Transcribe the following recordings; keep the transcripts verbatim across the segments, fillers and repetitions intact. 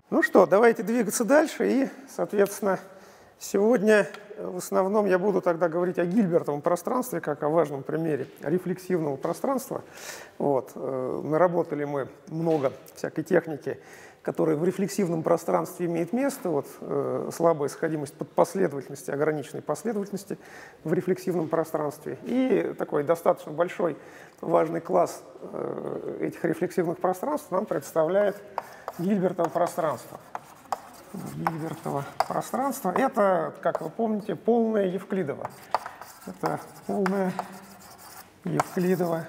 Ну что, давайте двигаться дальше. И, соответственно, сегодня в основном я буду тогда говорить о Гильбертовом пространстве, как о важном примере рефлексивного пространства. Вот. Наработали мы много всякой техники, которая в рефлексивном пространстве имеет место. Вот, э, слабая сходимость под последовательности, ограниченной последовательности в рефлексивном пространстве. И такой достаточно большой важный класс э, этих рефлексивных пространств нам представляет Гильбертово пространство. Гильбертово пространство. Это, как вы помните, полное Евклидово. Это полное Евклидово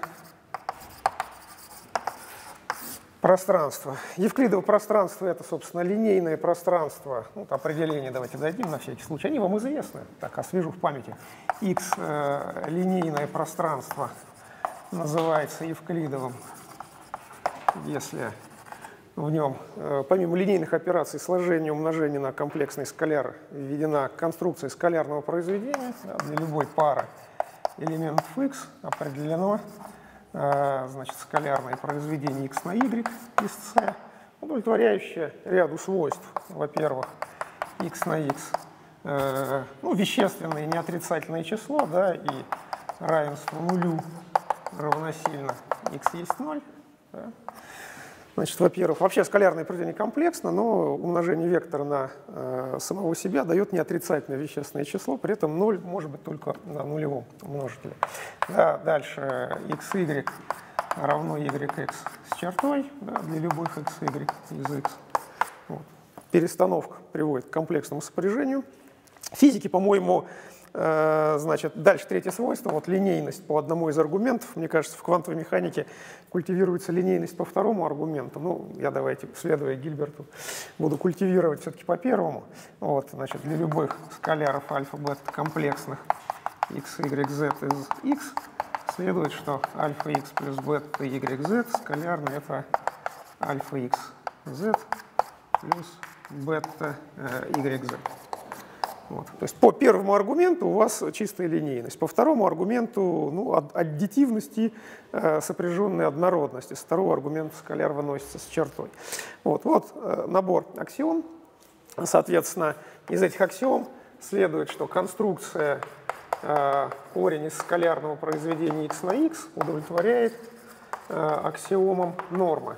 пространство. Евклидово пространство — это, собственно, линейное пространство. Вот определение давайте дадим на всякий случай. Они вам известны. Так, освежу в памяти. X э, линейное пространство называется Евклидовым, если в нем, э, помимо линейных операций сложения, умножения на комплексный скаляр, введена конструкция скалярного произведения. Да, для любой пары элементов X определено значит, скалярное произведение x на y из C, удовлетворяющее ряду свойств. Во-первых, x на x, э, ну, вещественное неотрицательное число, да, и равенство нулю равносильно x есть ноль. Да. Значит, во-первых, вообще скалярное произведение комплексно, но умножение вектора на э, самого себя дает неотрицательное вещественное число, при этом ноль может быть только на нулевом множителе. Да, дальше xy равно yx с чертой, да, для любых xy из x. Вот. Перестановка приводит к комплексному сопряжению. Физики, по-моему, э, значит, дальше третье свойство, вот линейность по одному из аргументов. Мне кажется, в квантовой механике культивируется линейность по второму аргументу. Ну, я, давайте, следуя Гильберту, буду культивировать все-таки по первому. Вот, значит, для любых скаляров альфа-бета комплексных x, y, z из x следует, что альфа x плюс бета y, z скалярный — это альфа x, z плюс бета y, z. Вот. То есть по первому аргументу у вас чистая линейность, по второму аргументу ну, аддитивность и э, сопряженная однородность. Из второго аргумента скаляр выносится с чертой. Вот, вот э, набор аксиом. Соответственно, из этих аксиом следует, что конструкция э, корень из скалярного произведения x на x удовлетворяет э, аксиомам нормы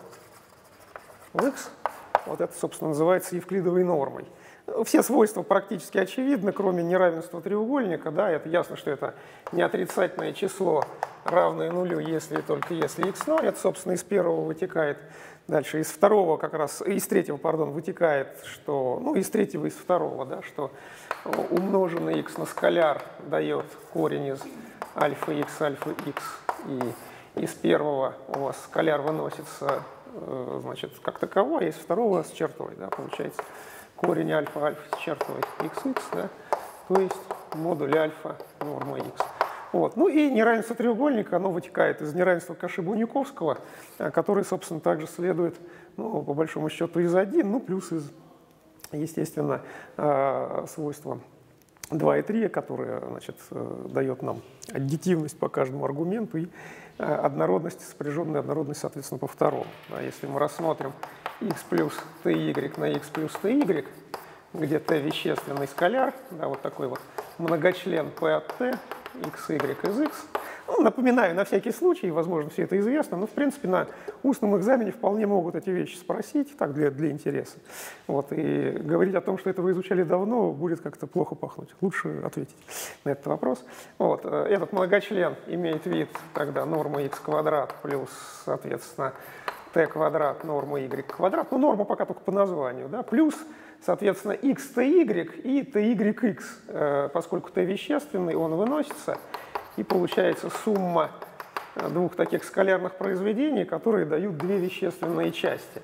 в x. Вот это, собственно, называется евклидовой нормой. Все свойства практически очевидны, кроме неравенства треугольника. Да, это ясно, что это неотрицательное число, равное нулю, если и только если x ноль. Это, собственно, из первого вытекает. Дальше из второго как раз, из третьего, пардон, вытекает, что, ну, из третьего, из второго, да, что умноженный x на скаляр дает корень из альфа x, альфа x, и из первого у вас скаляр выносится, значит, как таковой, а из второго с чертой, да, получается корень альфа, альфа с чертой xx, да, то есть модуль альфа норма x. Вот. Ну и неравенство треугольника, оно вытекает из неравенства Каши-Буниковского, который, собственно, также следует, ну, по большому счету, из один, ну, плюс из, естественно, свойства два и три, которое, значит, дает нам аддитивность по каждому аргументу и однородность, сопряженная однородность, соответственно, по второму. Да, если мы рассмотрим x плюс ty на x плюс ty, где t вещественный скаляр, да, вот такой вот многочлен p от t, xy из x. Ну, напоминаю, на всякий случай, возможно, все это известно, но, в принципе, на устном экзамене вполне могут эти вещи спросить, так, для, для интереса. Вот, и говорить о том, что это вы изучали давно, будет как-то плохо пахнуть. Лучше ответить на этот вопрос. Вот, этот многочлен имеет вид тогда норма x квадрат плюс, соответственно, t квадрат норма y квадрат. Ну, норма пока только по названию, да, плюс, соответственно, xty и tyx, поскольку t вещественный, он выносится. И получается сумма двух таких скалярных произведений, которые дают две вещественные части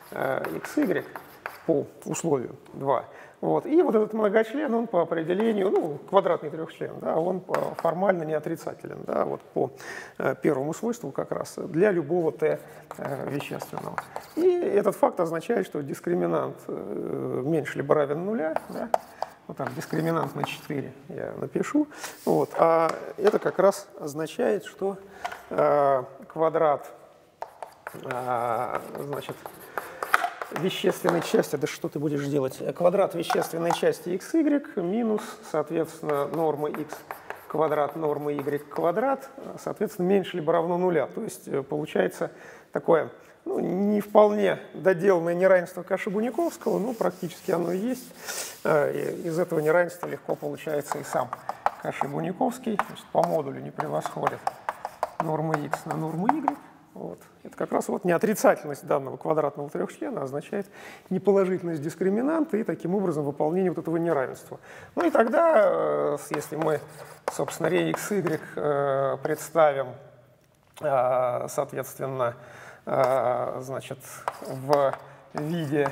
xy по условию два. Вот. И вот этот многочлен, он по определению, ну, квадратный трехчлен, да, он формально не отрицателен, да, вот по первому свойству как раз для любого t вещественного. И этот факт означает, что дискриминант меньше либо равен нуля, да, вот там дискриминант на четыре я напишу. Вот. А это как раз означает, что э, квадрат, э, значит, вещественной части, да что ты будешь делать, квадрат вещественной части xy минус, соответственно, норма x квадрат нормы y квадрат, соответственно, меньше либо равно нуля. То есть получается такое, ну, не вполне доделанное неравенство Каши-Буниковского, но практически оно и есть. Из этого неравенства легко получается и сам Каши-Буниковский, по модулю не превосходит нормы x на норму y. Вот. Это как раз вот неотрицательность данного квадратного трехчлена означает неположительность дискриминанта и таким образом выполнение вот этого неравенства. Ну и тогда, если мы, собственно, ре xy представим, соответственно, значит, в виде,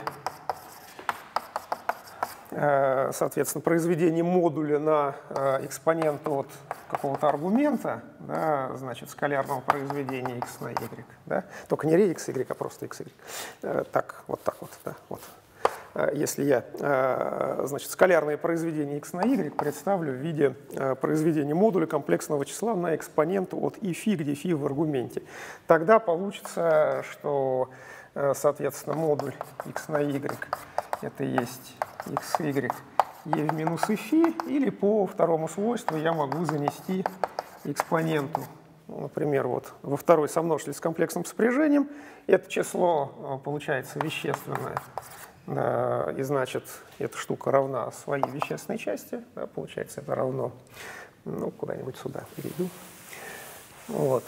соответственно, произведения модуля на экспонент от какого-то аргумента, да, значит, скалярного произведения x на y, да, только не ре xy, а просто xy. Так, вот так вот, да, вот. Если я, значит, скалярное произведение x на y представлю в виде произведения модуля комплексного числа на экспонент от и φ, где φ в аргументе, тогда получится, что, соответственно, модуль x на y это есть xy e в минус и φ, или по второму свойству я могу занести экспоненту, ну, например, вот во второй сомножитель с комплексным сопряжением. Это число получается вещественное, да, и значит, эта штука равна своей вещественной части, да, получается, это равно, ну, куда-нибудь сюда перейду. Вот.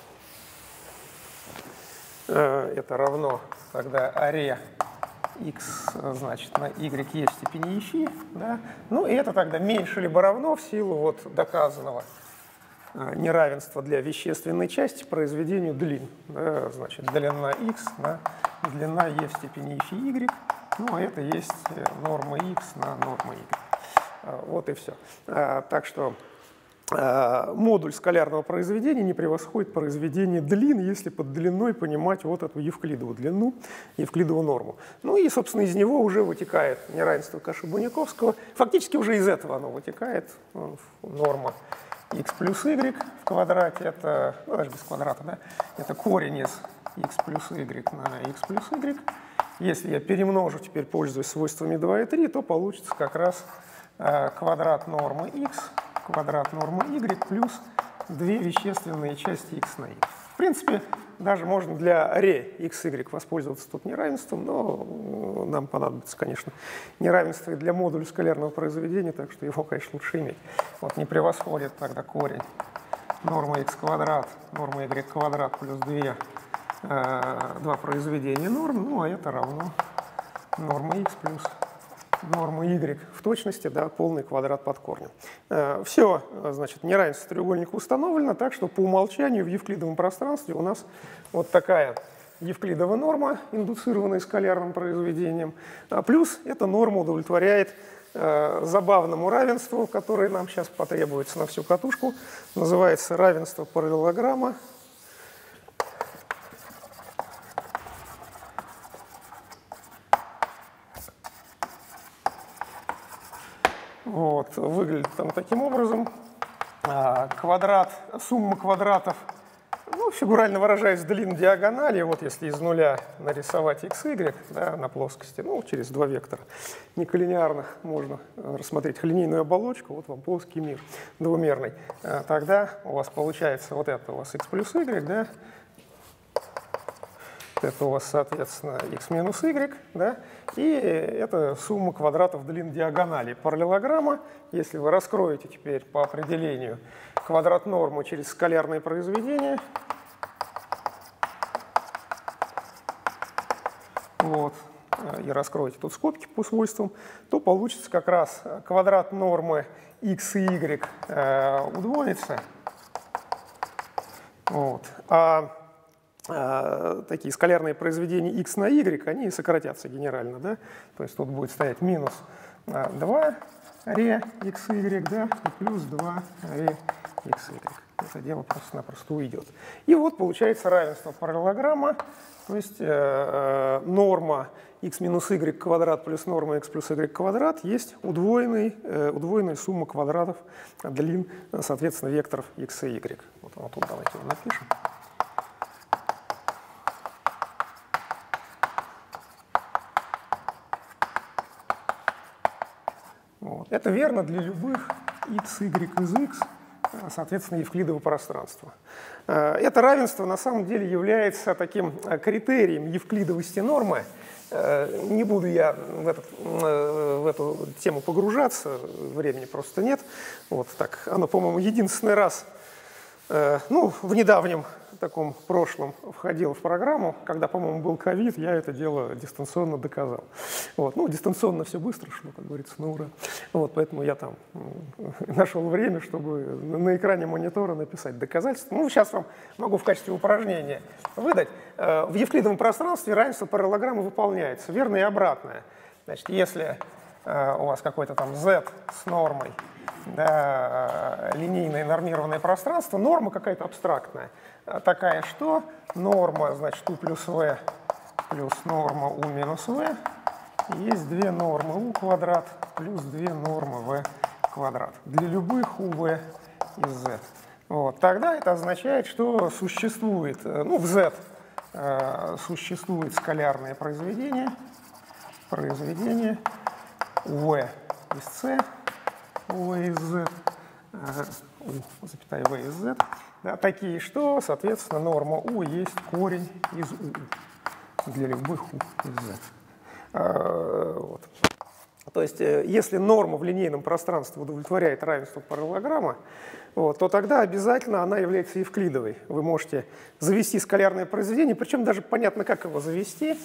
Это равно тогда аре x, значит, на y e в степени и φ, да? Ну и это тогда меньше либо равно в силу вот доказанного неравенства для вещественной части произведению длин, да? Значит, длина x на длина e в степени и φ y, ну а это есть норма x на норма y. Вот и все. Так что модуль скалярного произведения не превосходит произведение длин, если под длиной понимать вот эту евклидову длину, евклидову норму. Ну и, собственно, из него уже вытекает неравенство Каши-Буниковского. Фактически уже из этого оно вытекает. Норма x плюс y в квадрате, это, ну, даже без квадрата, да, это корень из x плюс y на x плюс y. Если я перемножу, теперь пользуясь свойствами два и три, то получится как раз квадрат нормы x, квадрат нормы y плюс две вещественные части x на y. В принципе, даже можно для ре xy воспользоваться тут неравенством, но нам понадобится, конечно, неравенство и для модуля скалярного произведения, так что его, конечно, лучше иметь. Вот не превосходит тогда корень нормы x квадрат, норма y квадрат плюс две, э, два произведения норм, ну а это равно норма x плюс норма y в точности, да, полный квадрат под корнем. Все, значит, неравенство треугольника установлено, так что по умолчанию в евклидовом пространстве у нас вот такая евклидова норма, индуцированная скалярным произведением, а плюс эта норма удовлетворяет э, забавному равенству, которое нам сейчас потребуется на всю катушку, называется равенство параллелограмма. Вот, выглядит там таким образом. Квадрат, сумма квадратов, ну, фигурально выражаясь, длин диагонали, вот если из нуля нарисовать xy, да, на плоскости, ну, через два вектора неколлинеарных можно рассмотреть линейную оболочку, вот вам плоский мир двумерный, тогда у вас получается вот это у вас x плюс y, да, это у вас, соответственно, x минус y, да, и это сумма квадратов длин диагонали параллелограмма. Если вы раскроете теперь по определению квадрат нормы через скалярные произведения, вот, и раскроете тут скобки по свойствам, то получится как раз квадрат нормы x и y э, удвоится, вот, а такие скалярные произведения x на y, они сократятся генерально, да, то есть тут будет стоять минус два ре xy, да, и плюс два ре xy. Это дело просто-напросто уйдет. И вот получается равенство параллелограмма, то есть э, норма x минус y квадрат плюс норма x плюс y квадрат есть удвоенный, э, удвоенная сумма квадратов длин, соответственно, векторов x и y. Вот, вот тут давайте его напишем. Это верно для любых x, y из x, соответственно, евклидово пространство. Это равенство на самом деле является таким критерием евклидовости нормы. Не буду я в, этот, в эту тему погружаться, времени просто нет. Вот так, оно, по-моему, единственный раз, ну, в недавнем таком прошлом входило в программу, когда, по-моему, был ковид, я это дело дистанционно доказал. Вот. Ну, дистанционно все быстро шло, как говорится, на ура. Вот, поэтому я там нашел время, чтобы на экране монитора написать доказательство. Ну, сейчас вам могу в качестве упражнения выдать. В евклидовом пространстве равенство параллелограммы выполняется, верно и обратное. Значит, если у вас какой-то там z с нормой, да, линейное нормированное пространство, норма какая-то абстрактная, такая, что норма, значит, u плюс v плюс норма u минус v, есть две нормы u квадрат плюс две нормы v квадрат для любых uv из z. Вот. Тогда это означает, что существует, ну, в z э, существует скалярное произведение, произведение uv из c, uv из z, u, запятая v из z, да, такие, что, соответственно, норма u есть корень из u для любых u из z. А, вот. То есть, если норма в линейном пространстве удовлетворяет равенству параллелограмма, вот, то тогда обязательно она является евклидовой. Вы можете завести скалярное произведение, причем даже понятно, как его завести.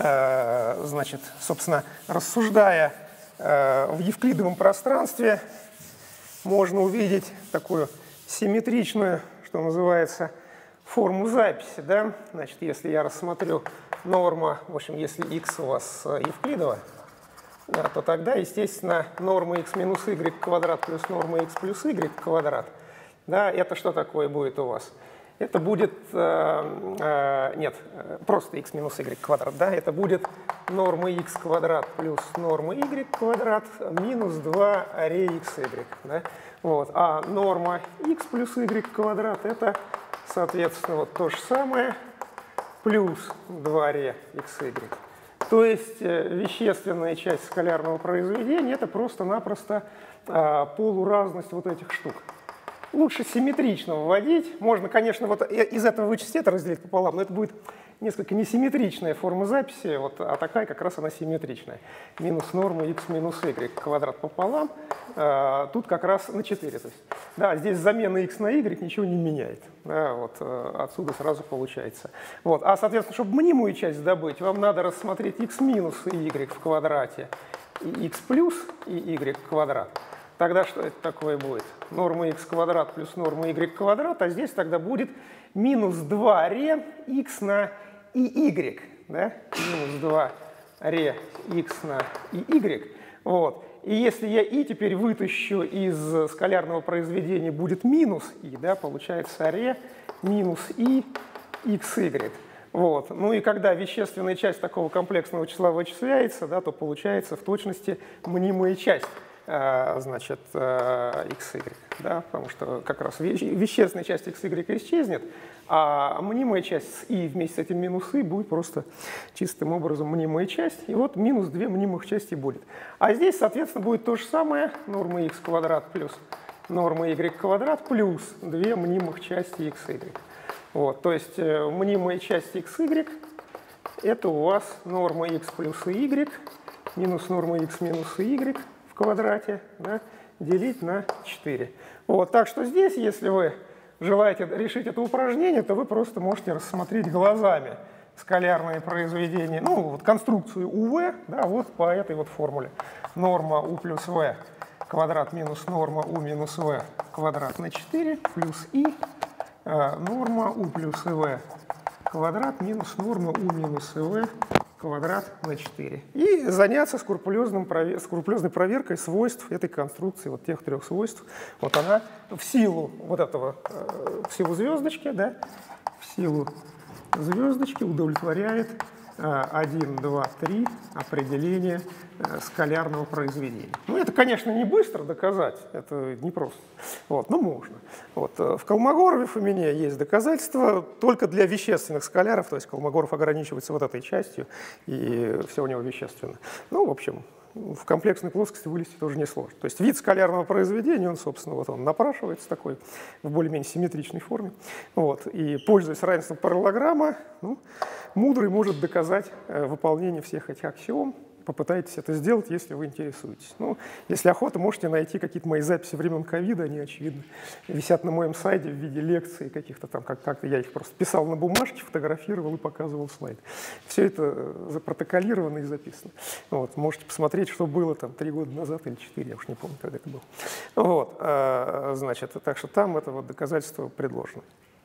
А, значит, собственно, рассуждая а, в евклидовом пространстве, можно увидеть такую симметричную, что называется, форму записи. Да? Значит, если я рассмотрю норма, в общем, если x у вас евклидова, да, то тогда, естественно, норма x минус y квадрат плюс норма x плюс y квадрат, да, это что такое будет у вас? Это будет, э, э, нет, просто x минус y квадрат, да, это будет норма x квадрат плюс норма y квадрат минус два ре xy, да, вот, а норма x плюс y квадрат это, соответственно, вот то же самое плюс два ре xy. То есть вещественная часть скалярного произведения это просто-напросто э, полуразность вот этих штук. Лучше симметрично вводить. Можно, конечно, вот из этого вычесть это разделить пополам, но это будет несколько несимметричная форма записи, вот, а такая как раз она симметричная. Минус норма x минус y квадрат пополам, а, тут как раз на четыре. То есть, да, здесь замена x на y ничего не меняет. Да, вот, отсюда сразу получается. Вот, а, соответственно, чтобы мнимую часть добыть, вам надо рассмотреть x минус и y в квадрате и x плюс и y квадрат. Тогда что это такое будет? Норма x квадрат плюс норма y квадрат, а здесь тогда будет минус два ре x на и, да? Минус два ре x на и. Вот. И если я и теперь вытащу из скалярного произведения, будет минус и, да, получается ре минус и xy. Вот. Ну и когда вещественная часть такого комплексного числа вычисляется, да, то получается в точности мнимая часть, значит, xy, да, потому что как раз вещественная часть xy исчезнет, а мнимая часть с и вместе с этим минус и будет просто чистым образом мнимая часть, и вот минус две мнимых части будет. А здесь, соответственно, будет то же самое, норма x квадрат плюс норма y квадрат плюс две мнимых части xy. Вот, то есть мнимая часть xy это у вас норма x плюс y минус норма x минус y в квадрате, да, делить на четыре. Вот, так что здесь, если вы желаете решить это упражнение, то вы просто можете рассмотреть глазами скалярные произведения, ну, вот конструкцию uv, да, вот по этой вот формуле. Норма u плюс v квадрат минус норма u минус v квадрат на четыре плюс и э, норма u плюс v квадрат минус норма u минус v квадрат на четыре. И заняться скрупулезным, скрупулезной проверкой свойств этой конструкции, вот тех трех свойств. Вот она в силу вот этого, в силу звездочки, да, в силу звездочки удовлетворяет один, два, три определение скалярного произведения. Ну, это, конечно, не быстро доказать, это непросто, вот, но можно. Вот, в Колмогорове у меня есть доказательства только для вещественных скаляров, то есть Колмогоров ограничивается вот этой частью, и все у него вещественно. Ну, в общем, в комплексной плоскости вылезти тоже несложно. То есть вид скалярного произведения, он, собственно, вот он напрашивается такой в более-менее симметричной форме. Вот. И, пользуясь равенством параллелограмма, ну, мудрый может доказать э, выполнение всех этих аксиом. Попытайтесь это сделать, если вы интересуетесь. Ну, если охота, можете найти какие-то мои записи времен ковида, они, очевидно, висят на моем сайте в виде лекций каких-то там, как- как-то я их просто писал на бумажке, фотографировал и показывал слайд. Все это запротоколировано и записано. Вот, можете посмотреть, что было там три года назад или четыре, я уж не помню, когда это было. Вот, а, значит, так что там это вот доказательство предложено.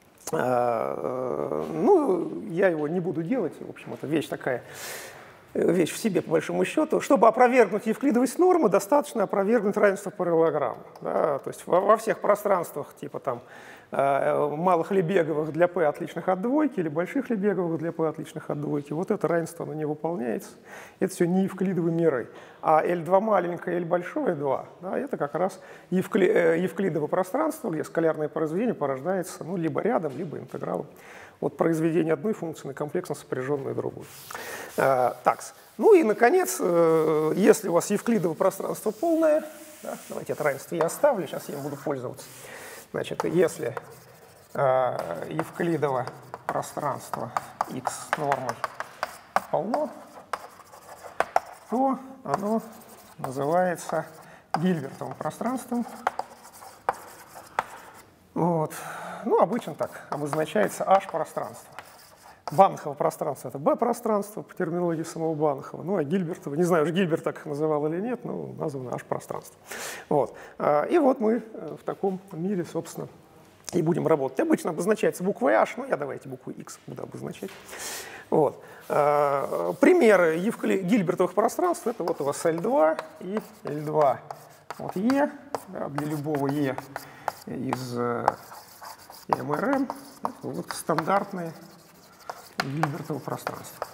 А, ну, я его не буду делать, в общем, это вещь такая, вещь в себе, по большому счету. Чтобы опровергнуть евклидовость нормы, достаточно опровергнуть равенство параллелограмма. Да? То есть во, во всех пространствах, типа там э, малых Лебеговых для p отличных от двойки или больших Лебеговых для p отличных от двойки, вот это равенство, оно не выполняется. Это все не евклидовые миры. А эль два маленькое, эль большое два, да, это как раз евкли, э, евклидово пространство, где скалярное произведение порождается ну, либо рядом, либо интегралом от произведения одной функции на комплексно сопряженную другую. А, такс. Ну и, наконец, э, если у вас евклидово пространство полное, да, давайте это равенство я оставлю, сейчас я им буду пользоваться. Значит, если э, евклидово пространство x нормой полно, то оно называется Гильбертовым пространством. Вот. Ну, обычно так обозначается H-пространство. Банахово пространство – это B-пространство по терминологии самого Банахова. Ну, а Гильбертова, не знаю, уж Гильберт так называл или нет, но названо H-пространство. Вот. И вот мы в таком мире, собственно, и будем работать. Обычно обозначается буквой H, ну, я давайте букву X буду обозначать. Вот. Примеры Евкли... Гильбертовых пространств – это вот у вас эль два и эль два. Вот E, да, для любого E из эм эр эм, это вот стандартные Гильбертово пространства.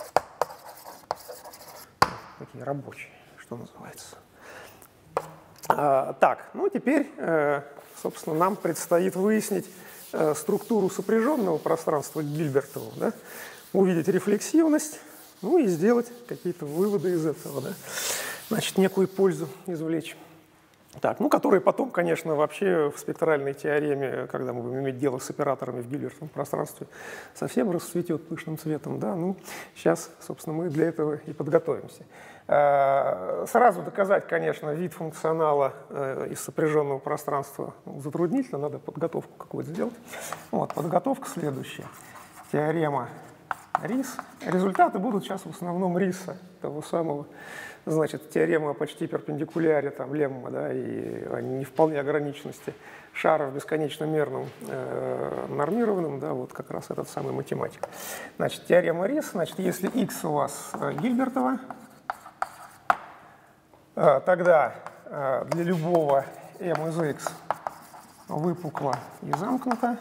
Такие рабочие, что называется. А, так, ну теперь, э, собственно, нам предстоит выяснить э, структуру сопряженного пространства Гильбертова, да? Увидеть рефлексивность, ну и сделать какие-то выводы из этого, да? Значит, некую пользу извлечь. Так, ну, которые потом, конечно, вообще в спектральной теореме, когда мы будем иметь дело с операторами в Гильбертовом пространстве, совсем расцветет пышным цветом, да, ну, сейчас, собственно, мы для этого и подготовимся. Сразу доказать, конечно, вид функционала из сопряженного пространства затруднительно, надо подготовку какую-то сделать. Вот, подготовка следующая. Теорема Рис. Результаты будут сейчас в основном Риса, того самого. Значит, теорема о почти перпендикуляре, там, лемма, да, и о не вполне ограниченности шара в бесконечно мерном э, нормированном, да, вот как раз этот самый математик. Значит, теорема Рис, значит, если x у вас э, Гильбертова, э, тогда э, для любого m из x выпукло и замкнуто,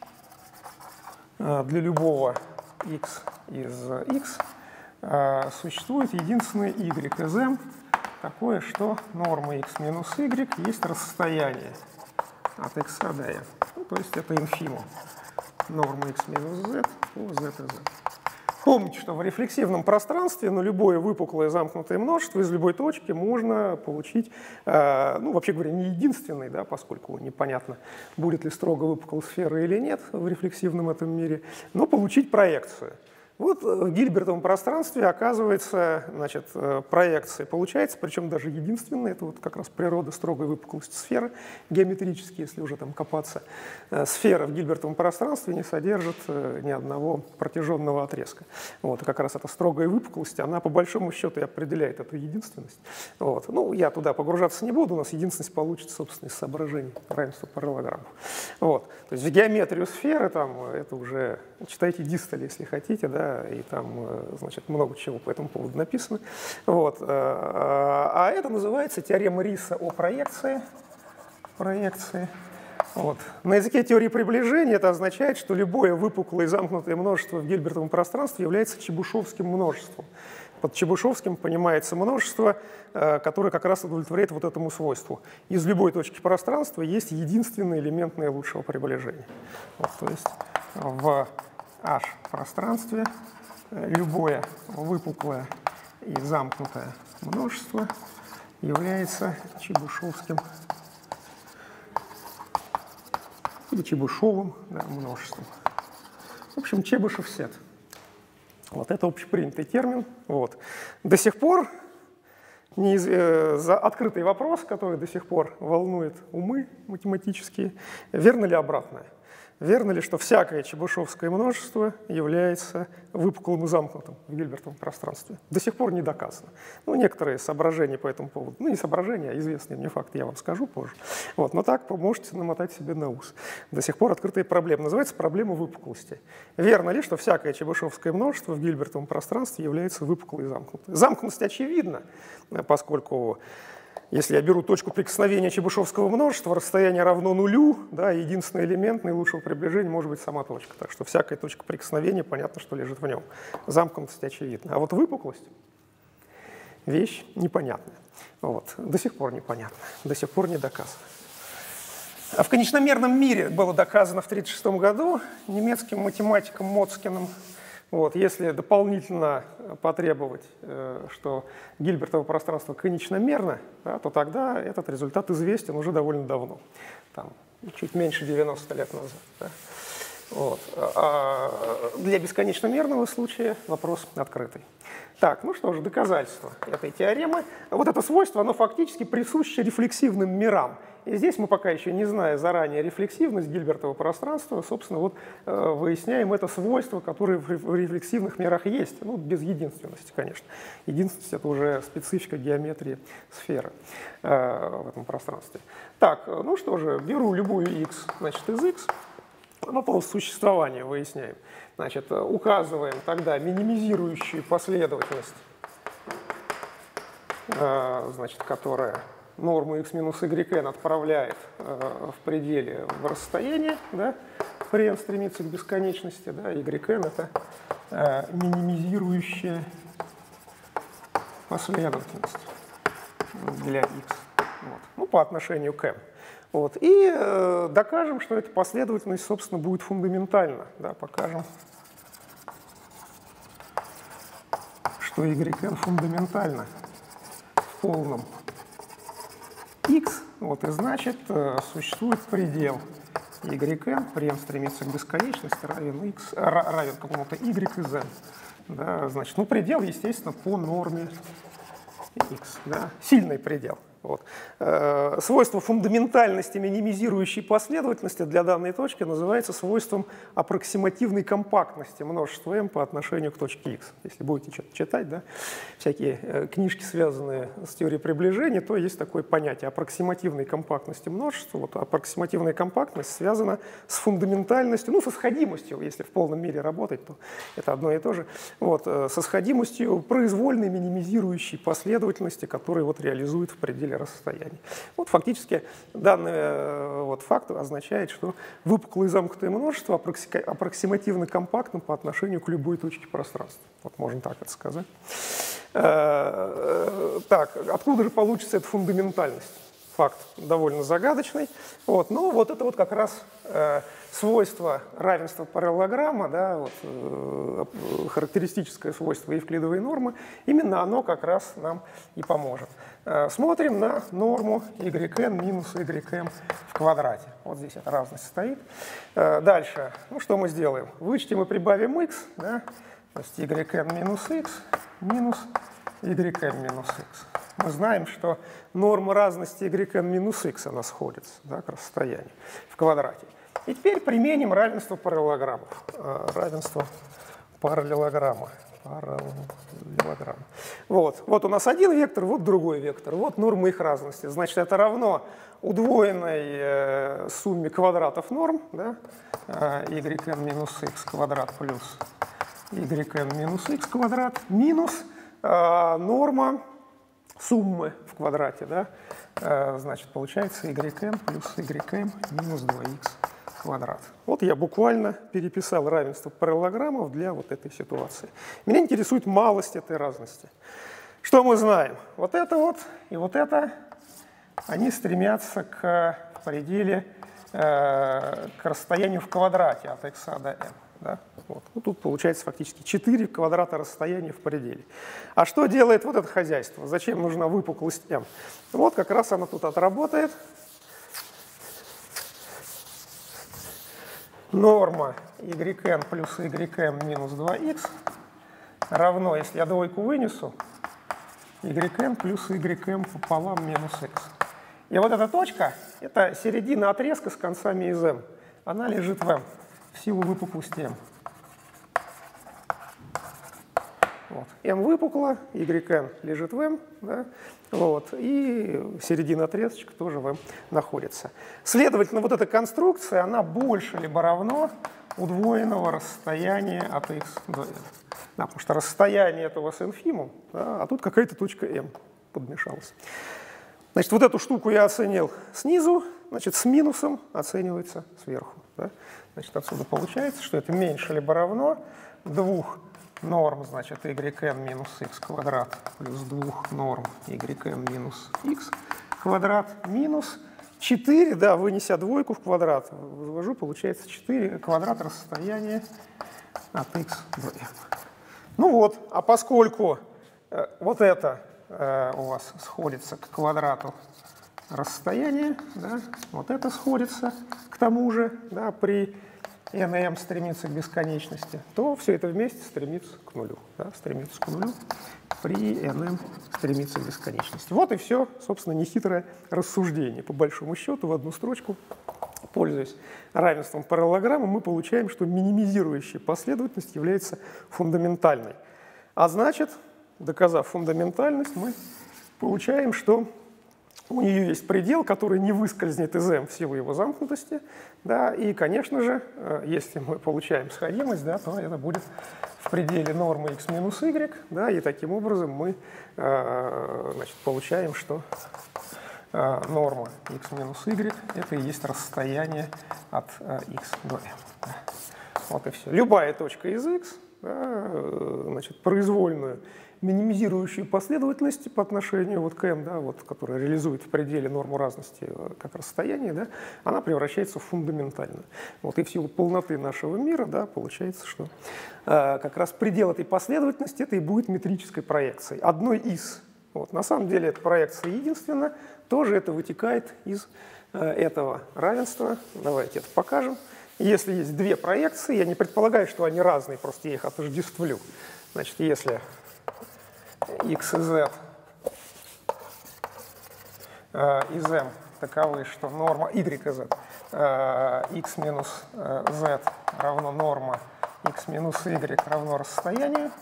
э, для любого x из x существует единственное y из m, такое, что норма x минус y есть расстояние от x до n. Ну, то есть это инфимум. Норма x минус z по z и z. Помните, что в рефлексивном пространстве на любое выпуклое замкнутое множество из любой точки можно получить, э, ну, вообще говоря, не единственный, да, поскольку непонятно, будет ли строго выпуклая сфера или нет в рефлексивном этом мире, но получить проекцию. Вот в Гильбертовом пространстве, оказывается, значит, проекция получается, причем даже единственная, это вот как раз природа строгой выпуклости сферы, геометрически, если уже там копаться. Сфера в Гильбертовом пространстве не содержит ни одного протяженного отрезка. Вот, и как раз эта строгая выпуклость, она по большому счету и определяет эту единственность. Вот. Ну, я туда погружаться не буду, у нас единственность получится, собственно, из соображений равенства параллелограммов. Вот. То есть в геометрию сферы, там, это уже, читайте Дисталь, если хотите, да, и там, значит, много чего по этому поводу написано. Вот. А это называется теорема Риса о проекции. проекции. Вот. На языке теории приближения это означает, что любое выпуклое и замкнутое множество в Гильбертовом пространстве является чебушевским множеством. Под чебушевским понимается множество, которое как раз удовлетворяет вот этому свойству. Из любой точки пространства есть единственный элемент наилучшего приближения. Вот, то есть в H-пространстве любое выпуклое и замкнутое множество является чебышевским или чебышевым, да, множеством. В общем, Чебышев сет. Вот это общепринятый термин. Вот. До сих пор неиз... за открытый вопрос, который до сих пор волнует умы математические, верно ли обратное? Верно ли, что всякое чебышевское множество является выпуклым и замкнутым в Гильбертовом пространстве? До сих пор не доказано. Ну, некоторые соображения по этому поводу, ну, не соображения, а известные мне факты, я вам скажу позже. Вот, но так вы можете намотать себе на ус. До сих пор открытая проблема. Называется проблема выпуклости. Верно ли, что всякое чебышевское множество в Гильбертовом пространстве является выпуклой и замкнутой? Замкнутость очевидна, поскольку если я беру точку прикосновения чебышевского множества, расстояние равно нулю, да, единственный элемент наилучшего приближения может быть сама точка. Так что всякая точка прикосновения, понятно, что лежит в нем. Замкнутость очевидна. А вот выпуклость – вещь непонятная. Вот. До сих пор непонятна, до сих пор не доказано. А в конечномерном мире было доказано в тысяча девятьсот тридцать шестом году немецким математиком Моцкиным. Вот, если дополнительно потребовать, что Гильбертово пространство конечномерно, да, то тогда этот результат известен уже довольно давно, там, чуть меньше девяноста лет назад. Да. Вот. А для бесконечномерного случая вопрос открытый. Так, ну что же, доказательство этой теоремы. Вот это свойство, оно фактически присуще рефлексивным мирам. И здесь мы пока еще, не зная заранее рефлексивность Гильбертова пространства, собственно, вот э, выясняем это свойство, которое в рефлексивных мирах есть. Ну, без единственности, конечно. Единственность — это уже специфика геометрии сферы э, в этом пространстве. Так, ну что же, беру любую x, значит, из x. Вопрос существования выясняем. Значит, указываем тогда минимизирующую последовательность, э, значит, которая норму x минус yn отправляет э, в пределе в расстояние, да, при n стремится к бесконечности, да, yn это э, минимизирующая последовательность для x, вот, ну, по отношению к m. Вот, и э, докажем, что эта последовательность, собственно, будет фундаментальна, да, покажем, что yn фундаментально в полном x, вот, и значит, существует предел yn, при n стремится к бесконечности, равен, x, равен какому-то y из n. Да, значит, ну, предел, естественно, по норме x, да, сильный предел. Вот. Э, свойство фундаментальности минимизирующей последовательности для данной точки называется свойством аппроксимативной компактности множества m по отношению к точке x. Если будете что-то читать, да, всякие э, книжки, связанные с теорией приближения, то есть такое понятие аппроксимативной компактности множества. Вот, аппроксимативная компактность связана с фундаментальностью, ну, со сходимостью, если в полном мире работать, то это одно и то же, вот, э, со сходимостью произвольной минимизирующей последовательности, которая вот реализует в пределе расстояния. Вот фактически данный вот факт означает, что выпуклое и замкнутое множество аппроксимативно компактно по отношению к любой точке пространства. Вот можно так это сказать. Так, откуда же получится эта фундаментальность? Факт довольно загадочный. Вот, но вот это вот как раз э, свойство равенства параллелограмма, да, вот, э, характеристическое свойство евклидовой нормы, именно оно как раз нам и поможет. Э, смотрим на норму yn минус yn в квадрате. Вот здесь эта разность стоит. Э, дальше, ну что мы сделаем? Вычтем и прибавим x, да, то есть yn минус x минус yn минус x. Мы знаем, что норма разности yn минус x, она сходится, да, к расстоянию в квадрате. И теперь применим равенство параллелограммов. Равенство параллелограмма. параллелограмма. Вот. Вот у нас один вектор, вот другой вектор. Вот норма их разности. Значит, это равно удвоенной э, сумме квадратов норм, да, yn минус x квадрат плюс yn минус x квадрат минус э, норма суммы в квадрате, да, э, значит, получается yn плюс yn минус два икс квадрат. Вот я буквально переписал равенство параллелограммов для вот этой ситуации. Меня интересует малость этой разности. Что мы знаем? Вот это вот и вот это, они стремятся к в пределе, э, к расстоянию в квадрате от x до n. Да? Вот. Ну, тут получается фактически четыре квадрата расстояния в пределе. А что делает вот это хозяйство? Зачем нужна выпуклость m? Вот как раз она тут отработает. Норма yn плюс ym минус два х равно, если я двойку вынесу, yn плюс ym пополам минус x. И вот эта точка, это середина отрезка с концами из m. Она лежит в m, в силу выпуклости m. Вот. m выпукла, yn лежит в m, да? Вот. И середина отрезочка тоже в m находится. Следовательно, вот эта конструкция, она больше либо равно удвоенного расстояния от x до m. Да, потому что расстояние этого с инфимум, да, а тут какая-то точка m подмешалась. Значит, вот эту штуку я оценил снизу, значит, с минусом оценивается сверху. Да? Значит, отсюда получается, что это меньше либо равно двух норм, значит, yn минус x квадрат плюс двух норм yn минус x квадрат минус четыре, да, вынеся двойку в квадрат, вывожу, получается четыре квадрат расстояния от x до m. Ну вот, а поскольку э, вот это э, у вас сходится к квадрату расстояния, да, вот это сходится к тому же, да, при nm стремится к бесконечности, то все это вместе стремится к нулю. Да, стремится к нулю, при nm стремится к бесконечности. Вот и все, собственно, нехитрое рассуждение. По большому счету, в одну строчку, пользуясь равенством параллелограммы, мы получаем, что минимизирующая последовательность является фундаментальной. А значит, доказав фундаментальность, мы получаем, что у нее есть предел, который не выскользнет из m в силу его замкнутости. Да, и, конечно же, если мы получаем сходимость, да, то это будет в пределе нормы x минус y. Да, и таким образом мы значит, получаем, что норма x минус y это и есть расстояние от x до m. Да. Вот и все. Любая точка из x, да, значит, произвольную минимизирующую последовательность по отношению вот к m, да, вот, которая реализует в пределе норму разности как расстояние, да, она превращается в фундаментальную. Вот, и в силу полноты нашего мира, да, получается, что э, как раз предел этой последовательности это и будет метрической проекцией, одной из. Вот, на самом деле эта проекция единственная, тоже это вытекает из э, этого равенства. Давайте это покажем. Если есть две проекции, я не предполагаю, что они разные, просто я их отождествлю. Значит, если x и z э, из m таковы, что норма y и z, э, x минус э, z равно норма x минус y равно расстоянию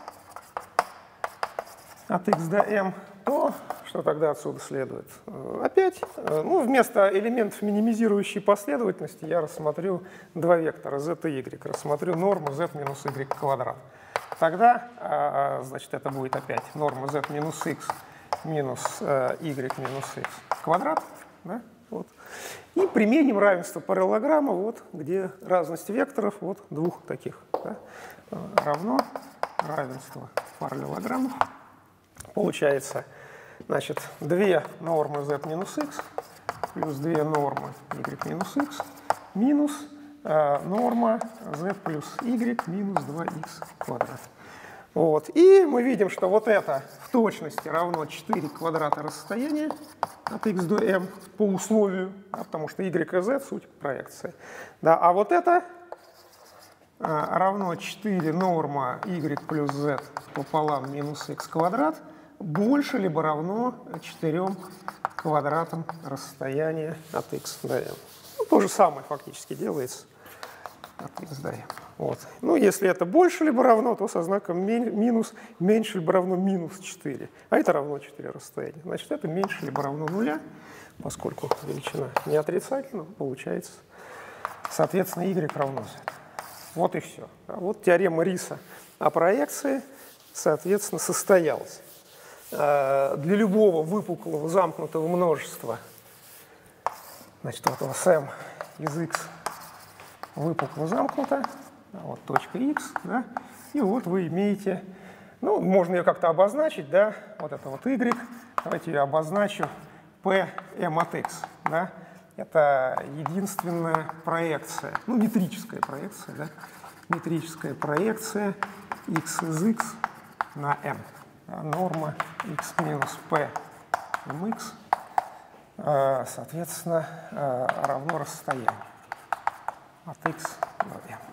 от x до m, то что тогда отсюда следует? Опять, ну, вместо элементов минимизирующей последовательности я рассмотрю два вектора z и y, рассмотрю норму z минус y квадрат. Тогда, значит, это будет опять норма z минус x минус y минус x квадрат. Да? Вот. И применим равенство параллелограмма, вот, где разность векторов вот двух таких. Да? Равно равенство параллелограммов. Получается, значит, две нормы z минус x плюс две нормы y минус x минус э, норма z плюс y минус два х квадрат. Вот. И мы видим, что вот это в точности равно четыре квадрата расстояния от x до m по условию, да, потому что y и z суть проекции. Да, а вот это э, равно четыре норма y плюс z пополам минус x квадрат больше либо равно четырем квадратам расстояния от x до m. Ну, то же самое фактически делается от x до m. Вот. Ну, если это больше либо равно, то со знаком минус меньше либо равно минус четыре. А это равно четыре расстояния. Значит, это меньше либо равно нуля, поскольку величина не отрицательна, получается, соответственно, y равно z. Вот и все. А вот теорема Риса о проекции, соответственно, состоялась. Для любого выпуклого замкнутого множества, значит, вот у вас m из x выпукло замкнуто, вот точка x, да, и вот вы имеете, ну, можно ее как-то обозначить, да, вот это вот y, давайте я обозначу Pm от x, да, это единственная проекция, ну, метрическая проекция, да, метрическая проекция x из x на m. Норма x минус p mx, соответственно, равно расстоянию от x до m.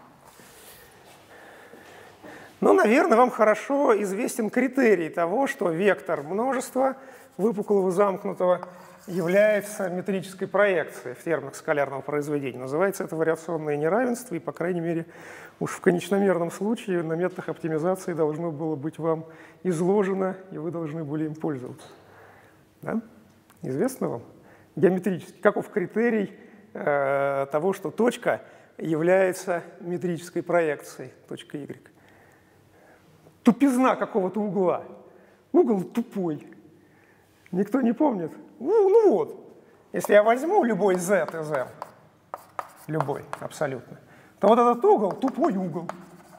Ну, наверное, вам хорошо известен критерий того, что вектор множества выпуклого замкнутого является метрической проекцией в терминах скалярного произведения. Называется это вариационное неравенство, и, по крайней мере, уж в конечномерном случае на методах оптимизации должно было быть вам изложено, и вы должны были им пользоваться. Да? Известно вам? Геометрически. Каков критерий э, того, что точка является метрической проекцией, точка y? Тупизна какого-то угла. Угол тупой. Никто не помнит? Ну, ну вот, если я возьму любой z из m, любой, абсолютно, то вот этот угол — тупой угол.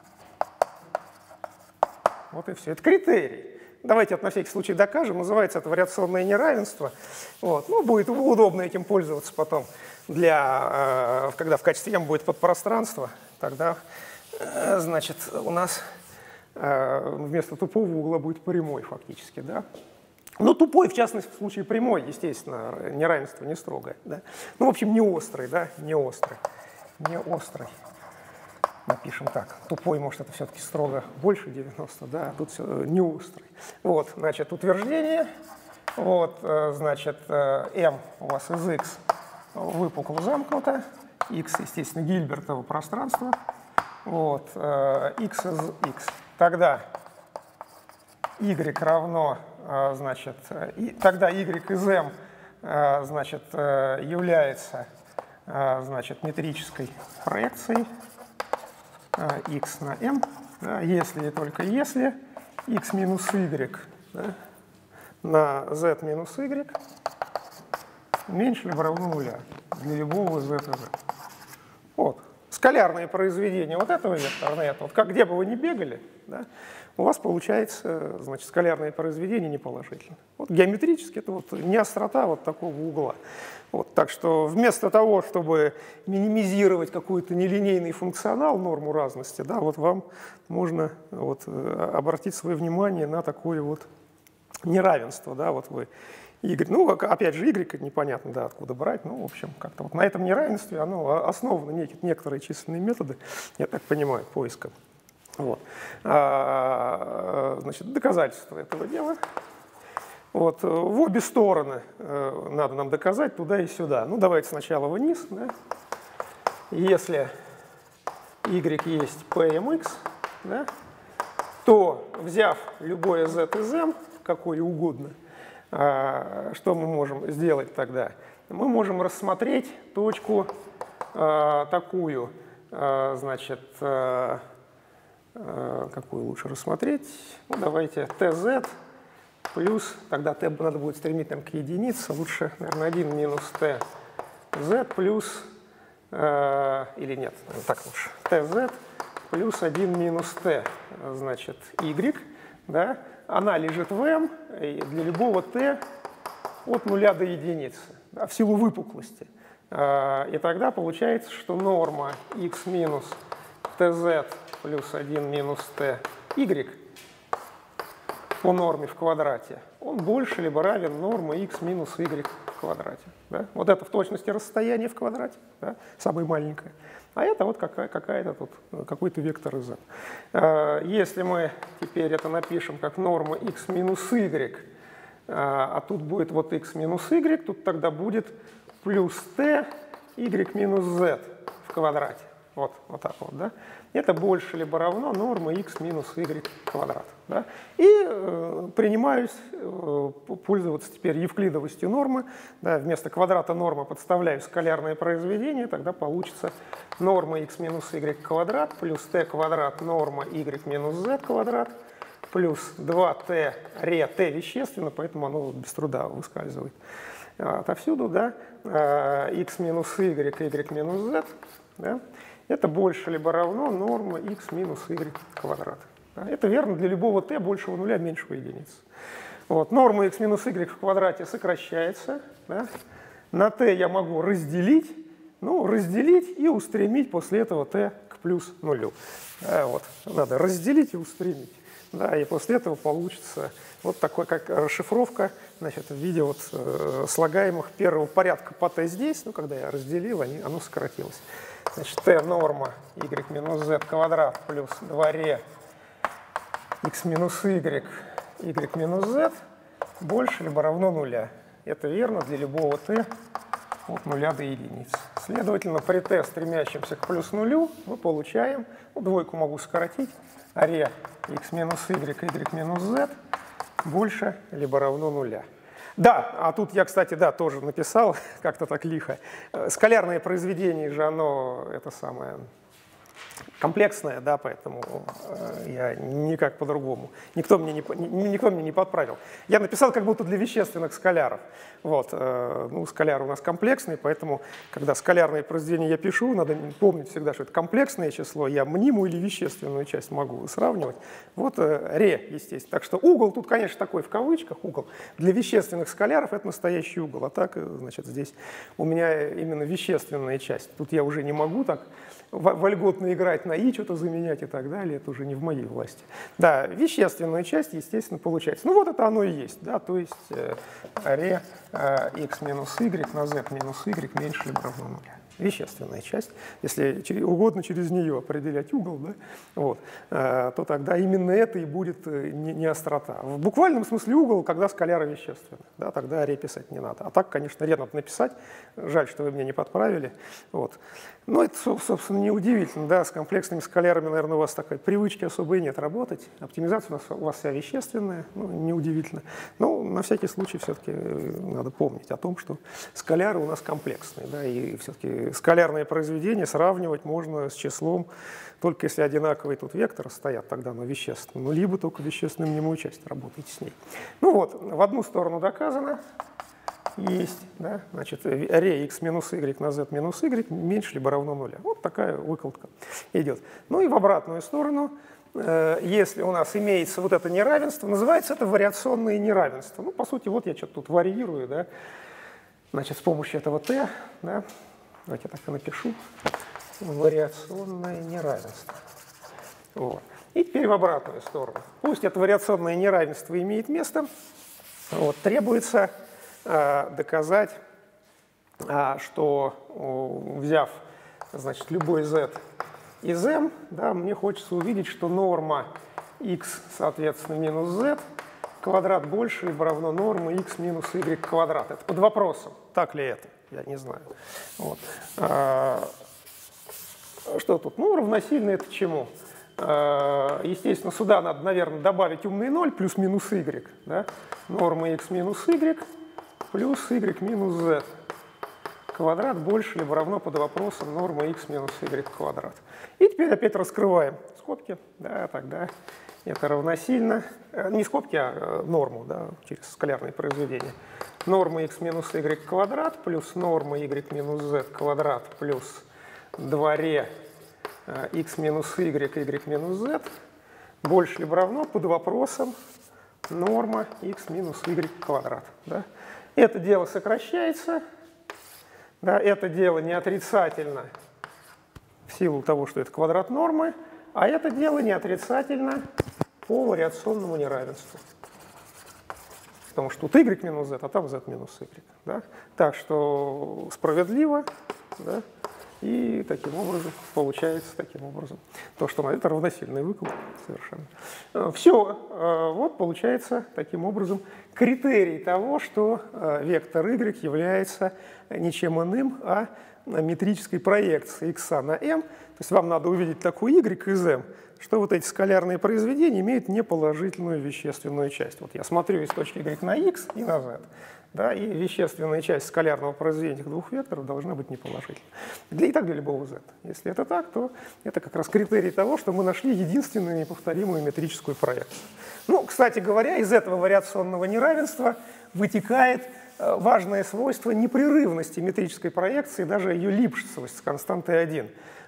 Вот и все. Это критерий. Давайте это на всякий случай докажем. Называется это вариационное неравенство. Вот. Ну, будет удобно этим пользоваться потом, для, когда в качестве m будет подпространство, тогда, значит, у нас вместо тупого угла будет прямой фактически, да? Ну, тупой, в частности, в случае прямой, естественно, неравенство не строгое. Да? Ну, в общем, не острый, да, не острый. Не острый. Напишем так. Тупой, может, это все-таки строго больше девяноста, да, а тут все не острый. Вот, значит, утверждение. Вот, значит, m у вас из x выпукло замкнуто. X, естественно, Гильбертово пространство. Вот, x из x. Тогда y равно, значит, и тогда y из m, значит, является, значит, метрической проекцией x на m, да, если и только если x минус y, да, на z минус y меньше либо равно нуля для любого z и z. Вот. Скалярные произведения вот этого вектора на это, вот как где бы вы ни бегали, да, у вас получается, значит, скалярные произведения неположительные. Вот геометрически это вот не острота вот такого угла. Вот, так что вместо того, чтобы минимизировать какой-то нелинейный функционал, норму разности, да, вот вам можно вот, обратить свое внимание на такое вот неравенство. Да, вот вы y, ну, опять же, y непонятно, да, откуда брать, ну, в общем, как-то вот на этом неравенстве оно основано некие, некоторые численные методы, я так понимаю, поиска. Вот. А, значит, доказательство этого дела. Вот. В обе стороны э, надо нам доказать, туда и сюда. Ну, давайте сначала вниз. Да? Если y есть pmx, да, то, взяв любое z из m, какое угодно, э, что мы можем сделать тогда? Мы можем рассмотреть точку э, такую, э, значит, э, какую лучше рассмотреть? Ну, давайте tz плюс, тогда t надо будет стремить нам к единице, лучше, наверное, один минус tz плюс, э, или нет, так лучше, tz плюс один минус t, значит, y, да, она лежит в m, и для любого t от нуля до единицы, да, в силу выпуклости. И тогда получается, что норма x минус tz плюс один минус ty по норме в квадрате, он больше либо равен норме x минус y в квадрате. Да? Вот это в точности расстояние в квадрате, да? Самое маленькое. А это вот какая- какая-то тут, какой-то вектор из m. Если мы теперь это напишем как норма x минус y, а тут будет вот x минус y, тут тогда будет плюс t y минус z в квадрате. Вот, вот так вот, да? Это больше либо равно норма x минус y квадрат. Да? И э, принимаюсь э, пользоваться теперь евклидовостью нормы. Да? Вместо квадрата нормы подставляю скалярное произведение, тогда получится норма x минус y квадрат плюс t квадрат норма y минус z квадрат плюс два t ре t вещественно, поэтому оно без труда выскальзывает отовсюду. Да? X минус y, y минус z. Да? Это больше либо равно норма x минус y квадрат. Это верно для любого t большего нуля, меньшего единицы. Вот. Норма x минус y в квадрате сокращается. Да? На t я могу разделить, ну, разделить и устремить после этого t к плюс нулю. Да, вот. Надо разделить и устремить. Да, и после этого получится вот такой, как расшифровка, значит, в виде вот, э, слагаемых первого порядка по t здесь, ну, когда я разделил, они, оно сократилось. Значит, t норма y минус z квадрат плюс два ре x минус y, y минус z больше либо равно нуля. Это верно для любого t от нуля до единицы. Следовательно, при t, стремящемся к плюс нулю, мы получаем, ну, двойку могу сократить, ре x минус y, y минус z больше либо равно нуля. Да, а тут я, кстати, да, тоже написал, как-то так лихо. Скалярное произведение же, оно, это самое, комплексное, да, поэтому я никак по-другому. Никто мне не, никто мне не подправил. Я написал как будто для вещественных скаляров. Вот, ну, скаляр у нас комплексный, поэтому, когда скалярное произведение я пишу, надо помнить всегда, что это комплексное число, я мнимую или вещественную часть могу сравнивать. Вот ре, естественно. Так что угол тут, конечно, такой в кавычках, угол. Для вещественных скаляров это настоящий угол, а так, значит, здесь у меня именно вещественная часть. Тут я уже не могу так вольготно играть на и, что-то заменять и так далее, это уже не в моей власти. Да, вещественная часть, естественно, получается. Ну вот это оно и есть, да, то есть э, ре э, x минус y на z минус y меньше либо равно нуля. Вещественная часть, если через, угодно через нее определять угол, да, вот, э, то тогда именно это и будет не, не острота. В буквальном смысле угол, когда скаляры вещественны, да, тогда ре писать не надо. А так, конечно, ре надо написать, жаль, что вы меня не подправили. Вот. Но это, собственно, неудивительно, да, с комплексными скалярами, наверное, у вас такой привычки особой нет работать. Оптимизация у, нас, у вас вся вещественная, ну, неудивительно. Но на всякий случай все-таки надо помнить о том, что скаляры у нас комплексные, да, и все-таки скалярное произведение сравнивать можно с числом, только если одинаковые тут векторы стоят, тогда оно вещественное, ну, либо только вещественную мнимую часть работаете с ней. Ну вот, в одну сторону доказано. Есть, да, значит, ре x минус y на z минус y меньше либо равно нуля. Вот такая выкладка идет. Ну и в обратную сторону, э, если у нас имеется вот это неравенство, называется это вариационное неравенство. Ну, по сути, вот я что-то тут варьирую, да, значит, с помощью этого t, да, давайте я так и напишу, вариационное неравенство. Вот. И теперь в обратную сторону. Пусть это вариационное неравенство имеет место, вот, требуется доказать, что, взяв, значит, любой z из m, да, мне хочется увидеть, что норма x, соответственно, минус z квадрат больше либо равно норма x минус y квадрат. Это под вопросом, так ли это, я не знаю. Вот. Что тут? Ну, равносильно это чему? Естественно, сюда надо, наверное, добавить умный ноль плюс-минус y, да? Норма x минус y плюс y минус z квадрат больше либо равно под вопросом норма x минус y квадрат. И теперь опять раскрываем скобки, да, тогда это равносильно, не скобки, а норму, да, через скалярные произведения. Норма x минус y квадрат плюс норма y минус z квадрат плюс два ре x минус y, y минус z больше либо равно под вопросом норма x минус y квадрат. Да? Это дело сокращается, да, это дело не отрицательно в силу того, что это квадрат нормы, а это дело не отрицательно по вариационному неравенству. Потому что тут y минус z, а там z минус y. Да? Так что справедливо, да? И таким образом получается таким образом то, что это равносильный выклад совершенно. Все, вот получается таким образом критерий того, что вектор y является ничем иным, а метрической проекцией x на m. То есть вам надо увидеть такой y из m, что вот эти скалярные произведения имеют неположительную вещественную часть. Вот я смотрю из точки y на x и на z. Да, и вещественная часть скалярного произведения этих двух векторов должна быть неположительной. Для, и так для любого z. Если это так, то это как раз критерий того, что мы нашли единственную неповторимую метрическую проекцию. Ну, кстати говоря, из этого вариационного неравенства вытекает э, важное свойство непрерывности метрической проекции, даже ее липшицевость с константой один.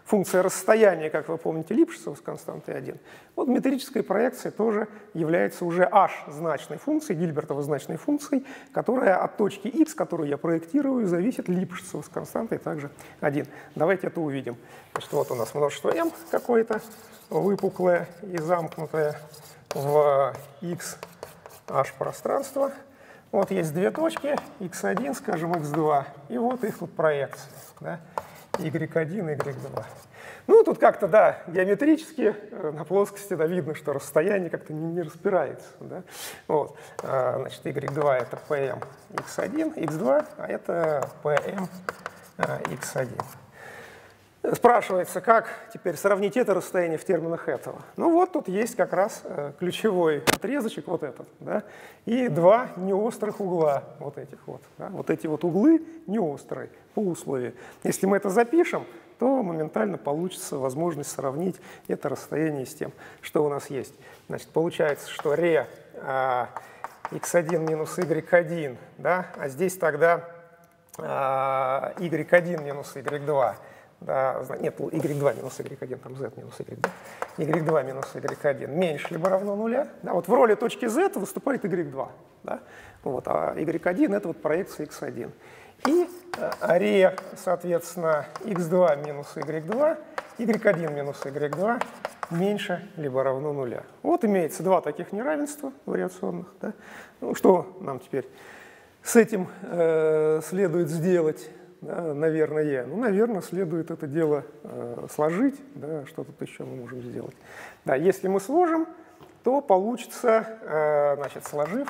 функция расстояния, как вы помните, Липшица с константой один. Вот метрическая проекция тоже является уже h-значной функцией, Гильбертовой значной функцией, которая от точки x, которую я проектирую, зависит Липшица с константой также один. Давайте это увидим. Значит, вот у нас множество m какое-то, выпуклое и замкнутое в x h пространство. Вот есть две точки, икс один, скажем, икс два, и вот их тут проекция, да, игрек один, игрек два. Ну, тут как-то, да, геометрически на плоскости, да, видно, что расстояние как-то не, не распирается, да. Вот, значит, игрек два это pm икс один, икс два, а это pm икс один. Спрашивается, как теперь сравнить это расстояние в терминах этого. Ну вот тут есть как раз ключевой отрезочек, вот этот, да, и два неострых угла, вот этих вот. Да, вот эти вот углы неострые по условию. Если мы это запишем, то моментально получится возможность сравнить это расстояние с тем, что у нас есть. Значит, получается, что ре а, икс один минус игрек один, да, а здесь тогда а, игрек один минус игрек два. Да, нет, игрек два минус игрек один, там z минус игрек два. игрек два минус игрек один меньше либо равно нуля. Да, вот в роли точки z выступает игрек два. Да, вот, а игрек один это вот проекция икс один. И э, ре, соответственно, икс два минус игрек два, игрек один минус игрек два меньше либо равно нуля. Вот имеется два таких неравенства вариационных. Да. Ну, что нам теперь с этим э, следует сделать? Да, наверное, ну, наверное, следует это дело э, сложить, да, что тут еще мы можем сделать. Да, если мы сложим, то получится, э, значит, сложив,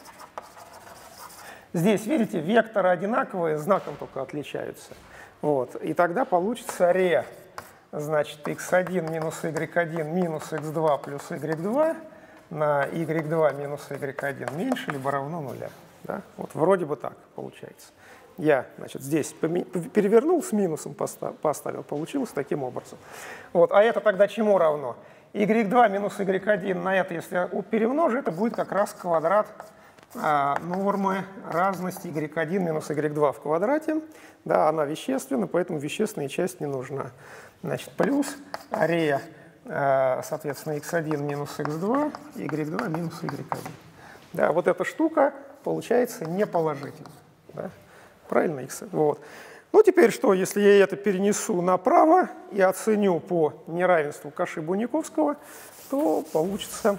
здесь, видите, векторы одинаковые, знаком только отличаются. Вот, и тогда получится ре, значит, икс один минус игрек один минус икс два плюс игрек два на игрек два минус игрек один меньше либо равно нуля. Да? Вот вроде бы так получается. Я, значит, здесь перевернул, с минусом поставил, получилось таким образом. Вот, а это тогда чему равно? игрек два минус игрек один на это, если я перемножу, это будет как раз квадрат а, нормы разности игрек один минус игрек два в квадрате. Да, она вещественна, поэтому вещественная часть не нужна. Значит, плюс ре, а, соответственно, икс один минус икс два, игрек два минус игрек один. Да, вот эта штука получается неположительной. Да? Правильно, x? Вот. Ну, теперь что, если я это перенесу направо и оценю по неравенству Каши-Буниковского, то получится,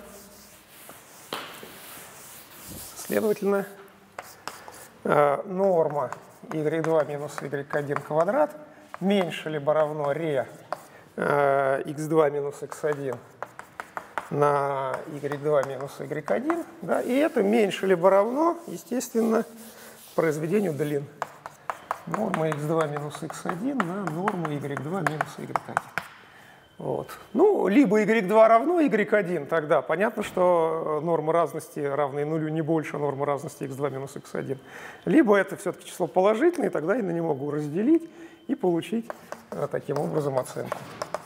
следовательно, э, норма игрек два минус игрек один квадрат меньше либо равно ре э, икс два минус икс один на игрек два минус игрек один, да, и это меньше либо равно, естественно, произведению длин. Норма икс два минус икс один на норму игрек два минус игрек один. Вот. Ну, либо игрек два равно игрек один, тогда понятно, что норма разности равная нулю не больше нормы разности икс два минус икс один. Либо это все-таки число положительное, тогда я на него могу разделить и получить а, таким образом оценку.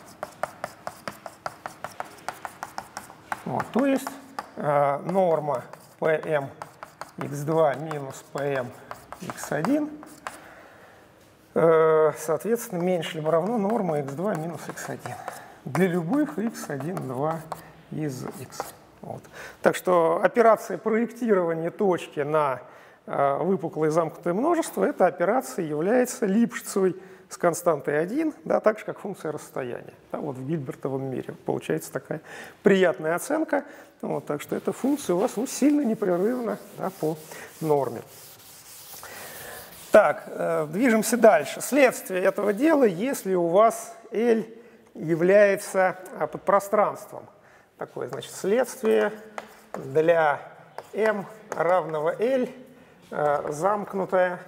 Вот. То есть а, норма pm икс два минус pm икс один, э, соответственно, меньше либо равно норма икс два минус икс один для любых икс один, два из x. Вот. Так что операция проектирования точки на э, выпуклое замкнутое множество, эта операция является Липшицевой с константой один, да, так же, как функция расстояния. Да, вот в Гильбертовом мире получается такая приятная оценка. Вот, так что эта функция у вас, ну, сильно непрерывна, да, по норме. Так, э, движемся дальше. Следствие этого дела, если у вас L является а, подпространством. Такое, значит, следствие для m равного L э, замкнутое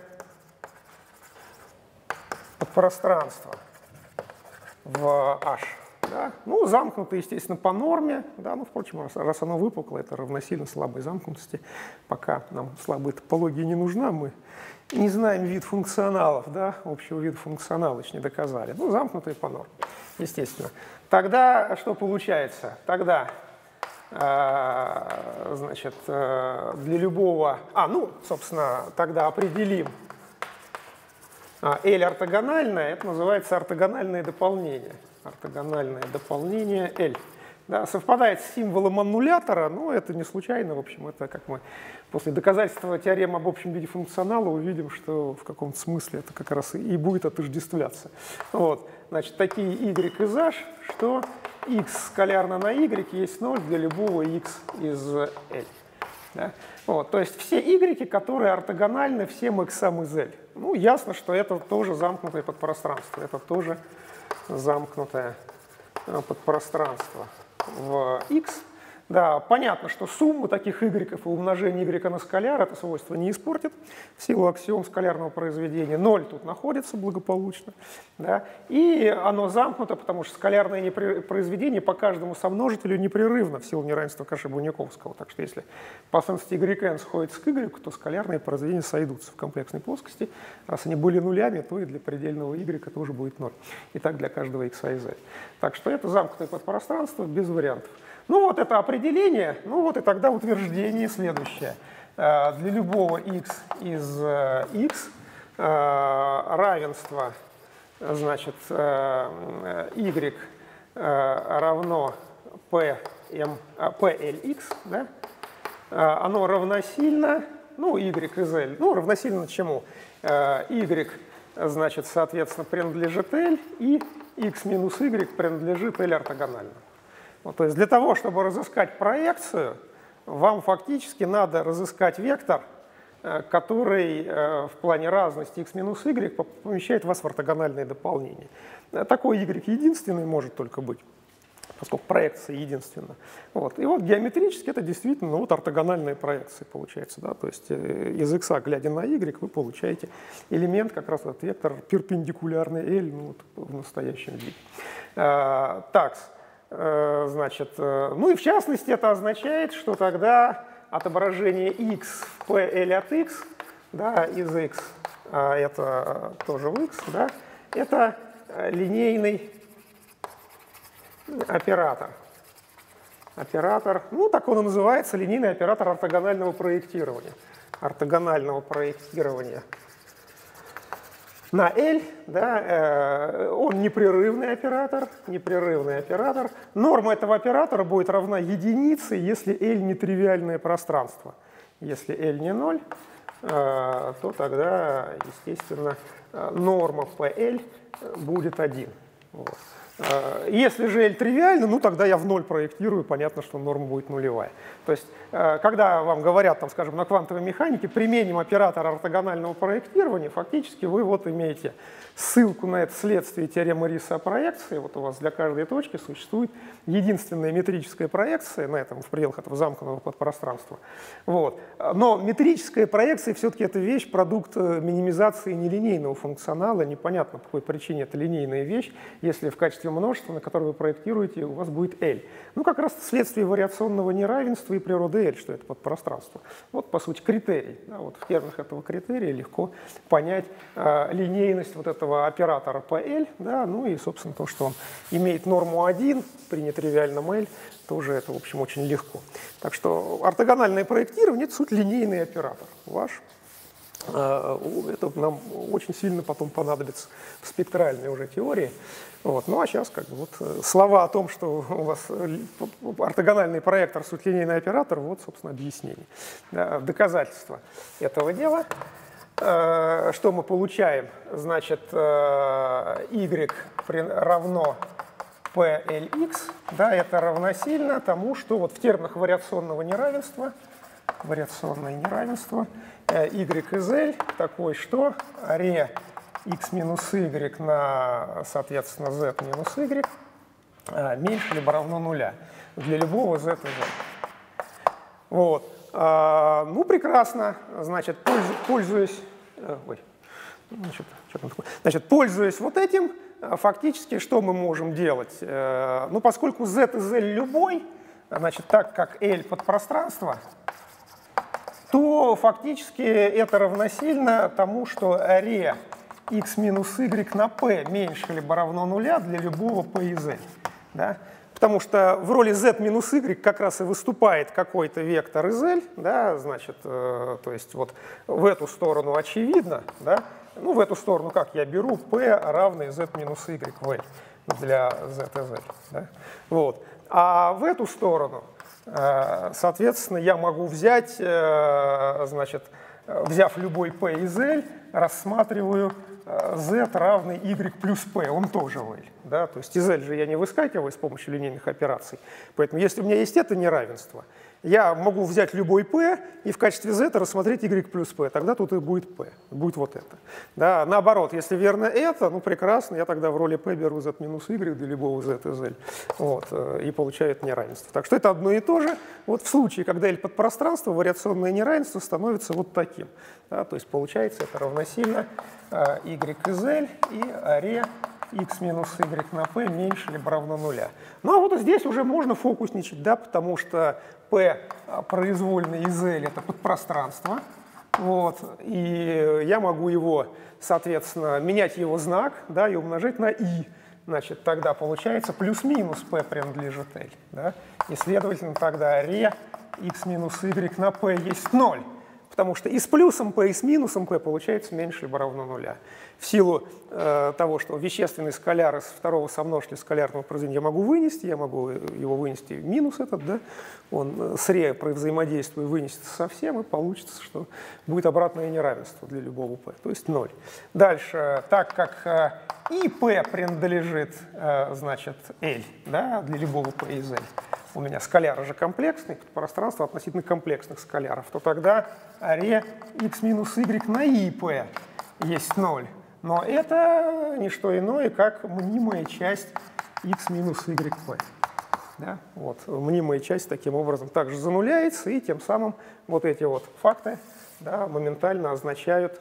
подпространство в H. Да? Ну, замкнуто, естественно, по норме. Да? Ну, впрочем, раз, раз оно выпукло, это равносильно слабой замкнутости. Пока нам слабая топология не нужна, мы не знаем вид функционалов, да? Общего вида функционала еще не доказали. Ну, замкнутые по норме, естественно. Тогда что получается? Тогда, э, значит, э, для любого... А, ну, собственно, тогда определим L ортогональное, это называется ортогональное дополнение. Ортогональное дополнение L. Да, совпадает с символом аннулятора, но это не случайно, в общем, это как мы после доказательства теоремы об общем виде функционала увидим, что в каком-то смысле это как раз и будет отождествляться. Вот, значит, такие y из h, что x скалярно на y есть ноль для любого x из L. Да? Вот, то есть все y, которые ортогональны всем x из L. Ну, ясно, что это тоже замкнутое подпространство, это тоже замкнутое подпространство в x. Да, понятно, что сумму таких y и умножение y на скаляр это свойство не испортит в силу аксиом скалярного произведения. Ноль тут находится благополучно. Да, и оно замкнуто, потому что скалярное непри... произведение по каждому сомножителю непрерывно в силу неравенства Каши-Буньяковского. Так что если потенция yn сходится к y, то скалярные произведения сойдутся в комплексной плоскости. Раз они были нулями, то и для предельного y тоже будет ноль. И так для каждого x из L. Так что это замкнутое подпространство без вариантов. Ну вот это определение, ну вот и тогда утверждение следующее. Для любого x из x равенство, значит, y равно p, m, plx, да? Оно равносильно, ну, y из L, ну, равносильно чему? Y, значит, соответственно, принадлежит L, и x минус y принадлежит L ортогонально. Вот, то есть для того, чтобы разыскать проекцию, вам фактически надо разыскать вектор, который в плане разности x минус y помещает вас в ортогональное дополнение. Такой y единственный может только быть, поскольку проекция единственна. Вот. И вот геометрически это действительно ну, вот ортогональная проекция получается. Да? То есть из x, глядя на y, вы получаете элемент, как раз этот вектор перпендикулярный L ну, вот, в настоящем виде. А, такс. Значит, ну и в частности это означает, что тогда отображение x в P L от x, да, из x, а это тоже в x, да, это линейный оператор. Оператор, ну так он и называется, линейный оператор ортогонального проектирования. Ортогонального проектирования. На L, да, э, он непрерывный оператор, непрерывный оператор. Норма этого оператора будет равна единице, если L нетривиальное пространство. Если L не ноль, э, то тогда, естественно, норма P L будет один. Вот. Если же L тривиально, ну тогда я в ноль проектирую, понятно, что норма будет нулевая. То есть, когда вам говорят, там, скажем, на квантовой механике, применим оператор ортогонального проектирования, фактически вы вот имеете ссылку на это следствие теоремы Риса о проекции. Вот у вас для каждой точки существует единственная метрическая проекция на этом, в пределах этого замкнутого подпространства. Вот. Но метрическая проекция все-таки это вещь, продукт минимизации нелинейного функционала. Непонятно, по какой причине это линейная вещь, если в качестве множества, на которое вы проектируете, у вас будет L. Ну, как раз следствие вариационного неравенства и природы L, что это подпространство. Вот, по сути, критерий. Да, вот в терминах этого критерия легко понять э, линейность вот этого оператора по L, да, ну и, собственно, то, что он имеет норму один при нетривиальном L, тоже это, в общем, очень легко. Так что ортогональное проектирование – это суть линейный оператор ваш. Это нам очень сильно потом понадобится в спектральной уже теории. Вот. Ну а сейчас как бы вот слова о том, что у вас ортогональный проектор суть линейный оператор, вот, собственно, объяснение, да, доказательство этого дела. Что мы получаем? Значит, y равно plx, да, это равносильно тому, что вот в терминах вариационного неравенства, вариационное неравенство, y из L такой, что ре x минус y на, соответственно, z минус y меньше либо равно нуля для любого z и z. Вот. Ну, прекрасно. Значит, пользуясь, ой, значит, что там такое? Значит, пользуясь вот этим, фактически что мы можем делать? Ну, поскольку z из L любой, значит, так как L подпространство, то фактически это равносильно тому, что ре x минус y на p меньше либо равно нуля для любого p из L. Да? Потому что в роли z минус y как раз и выступает какой-то вектор из L, да, значит, э, то есть вот в эту сторону очевидно, да, ну, в эту сторону как? Я беру p равный z минус y в L для z и z. Да? Вот. А в эту сторону, соответственно, я могу взять, значит, взяв любой p из L, рассматриваю z равный y плюс p, он тоже в L. Да? То есть из L же я не выскакиваю с помощью линейных операций. Поэтому если у меня есть это неравенство, я могу взять любой p и в качестве z рассмотреть y плюс p. Тогда тут и будет p, будет вот это. Да? Наоборот, если верно это, ну прекрасно, я тогда в роли p беру z минус y для любого z из L. Вот, и получаю это неравенство. Так что это одно и то же. Вот в случае, когда L подпространство, вариационное неравенство становится вот таким. Да? То есть получается это равносильно y из L и аре x минус y на p меньше либо равно нуля. Ну а вот здесь уже можно фокусничать, да, потому что p произвольный из L — это подпространство. Вот, и я могу его, соответственно, менять его знак, да, и умножать на i. Значит, тогда получается плюс-минус p принадлежит L. Да? И, следовательно, тогда аре x минус y на p есть ноль. Потому что и с плюсом p, и с минусом p получается меньше либо равно нуля. В силу э, того, что вещественный скаляр из второго сомножителя скалярного произведения я могу вынести, я могу его вынести минус этот, да, он с ре при взаимодействии вынесется совсем, и получится, что будет обратное неравенство для любого p, то есть ноль. Дальше, так как э, и p принадлежит, э, значит, L, да, для любого p из L, у меня скаляр же комплексный, пространство относительно комплексных скаляров, то тогда аре x минус y на ip есть ноль. Но это не что иное, как мнимая часть x минус yp. Да? Вот. Мнимая часть таким образом также зануляется, и тем самым вот эти вот факты, да, моментально означают,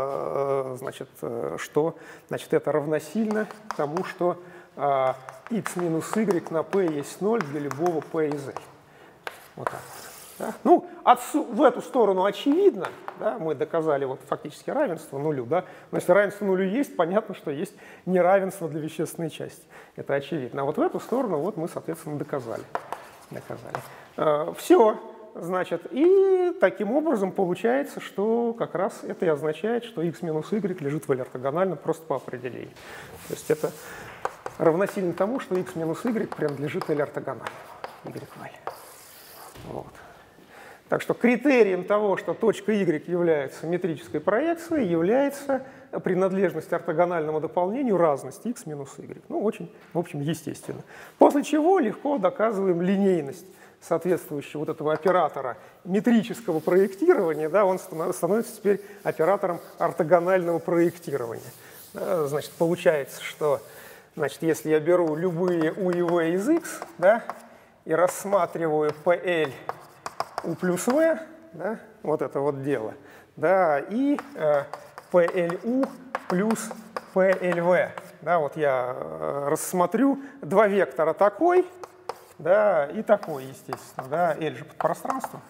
а, значит, что значит, это равносильно тому, что а, x минус y на p есть ноль для любого p из L. Вот так. Да? Ну, отсу, в эту сторону очевидно, да, мы доказали вот фактически равенство нулю. Да? Но если равенство нулю есть, понятно, что есть неравенство для вещественной части. Это очевидно. А вот в эту сторону вот мы, соответственно, доказали. доказали. Э, все, значит, и таким образом получается, что как раз это и означает, что x минус y лежит в L ортогонально просто по определению. То есть это равносильно тому, что x минус y принадлежит L ортогонально. Y в L. Вот. Так что критерием того, что точка y является метрической проекцией, является принадлежность ортогональному дополнению разность x минус y. Ну, очень, в общем, естественно. После чего легко доказываем линейность соответствующего вот этого оператора метрического проектирования. Да, он становится теперь оператором ортогонального проектирования. Значит, получается, что значит, если я беру любые u и v из x, да, и рассматриваю pl u плюс v, да, вот это вот дело, да, и э, plU плюс plv. Да, вот я э, рассмотрю два вектора такой, да, и такой, естественно, да, L же подпространство.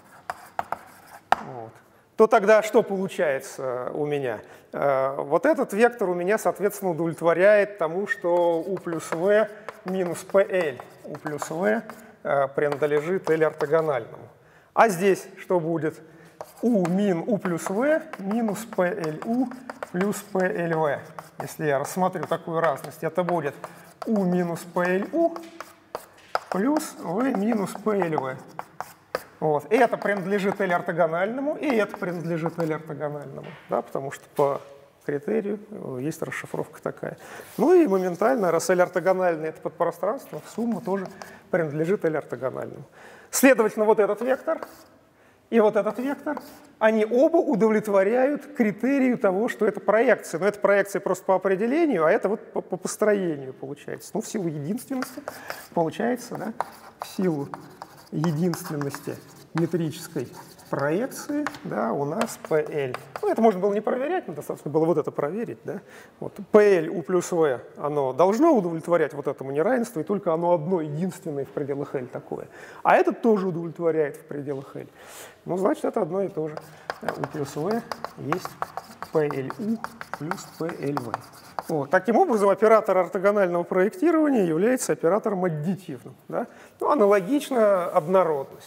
Вот. То тогда что получается у меня? Э, вот этот вектор у меня, соответственно, удовлетворяет тому, что u плюс v минус pl u плюс v э, принадлежит L ортогональному. А здесь что будет? U мин U плюс V минус plU плюс plv. Если я рассмотрю такую разность, это будет U минус plU плюс V минус plv. Вот. Это принадлежит L ортогональному, и это принадлежит L ортогональному, да, потому что по критерию есть расшифровка такая. Ну и моментально, раз L ортогональный — это подпространство, сумма тоже принадлежит L ортогональному. Следовательно, вот этот вектор и вот этот вектор, они оба удовлетворяют критерию того, что это проекция. Но это проекция просто по определению, а это вот по, по построению получается. Ну, в силу единственности получается, да, в силу единственности метрической проекции, да, у нас pl. Ну, это можно было не проверять, но достаточно было вот это проверить. Да? Вот pl u плюс v, оно должно удовлетворять вот этому неравенству, и только оно одно, единственное в пределах L такое. А этот тоже удовлетворяет в пределах L. Ну, значит, это одно и то же. U плюс v есть plU плюс plv. Вот. Таким образом, оператор ортогонального проектирования является оператором аддитивным. Да? Ну, аналогично однородность.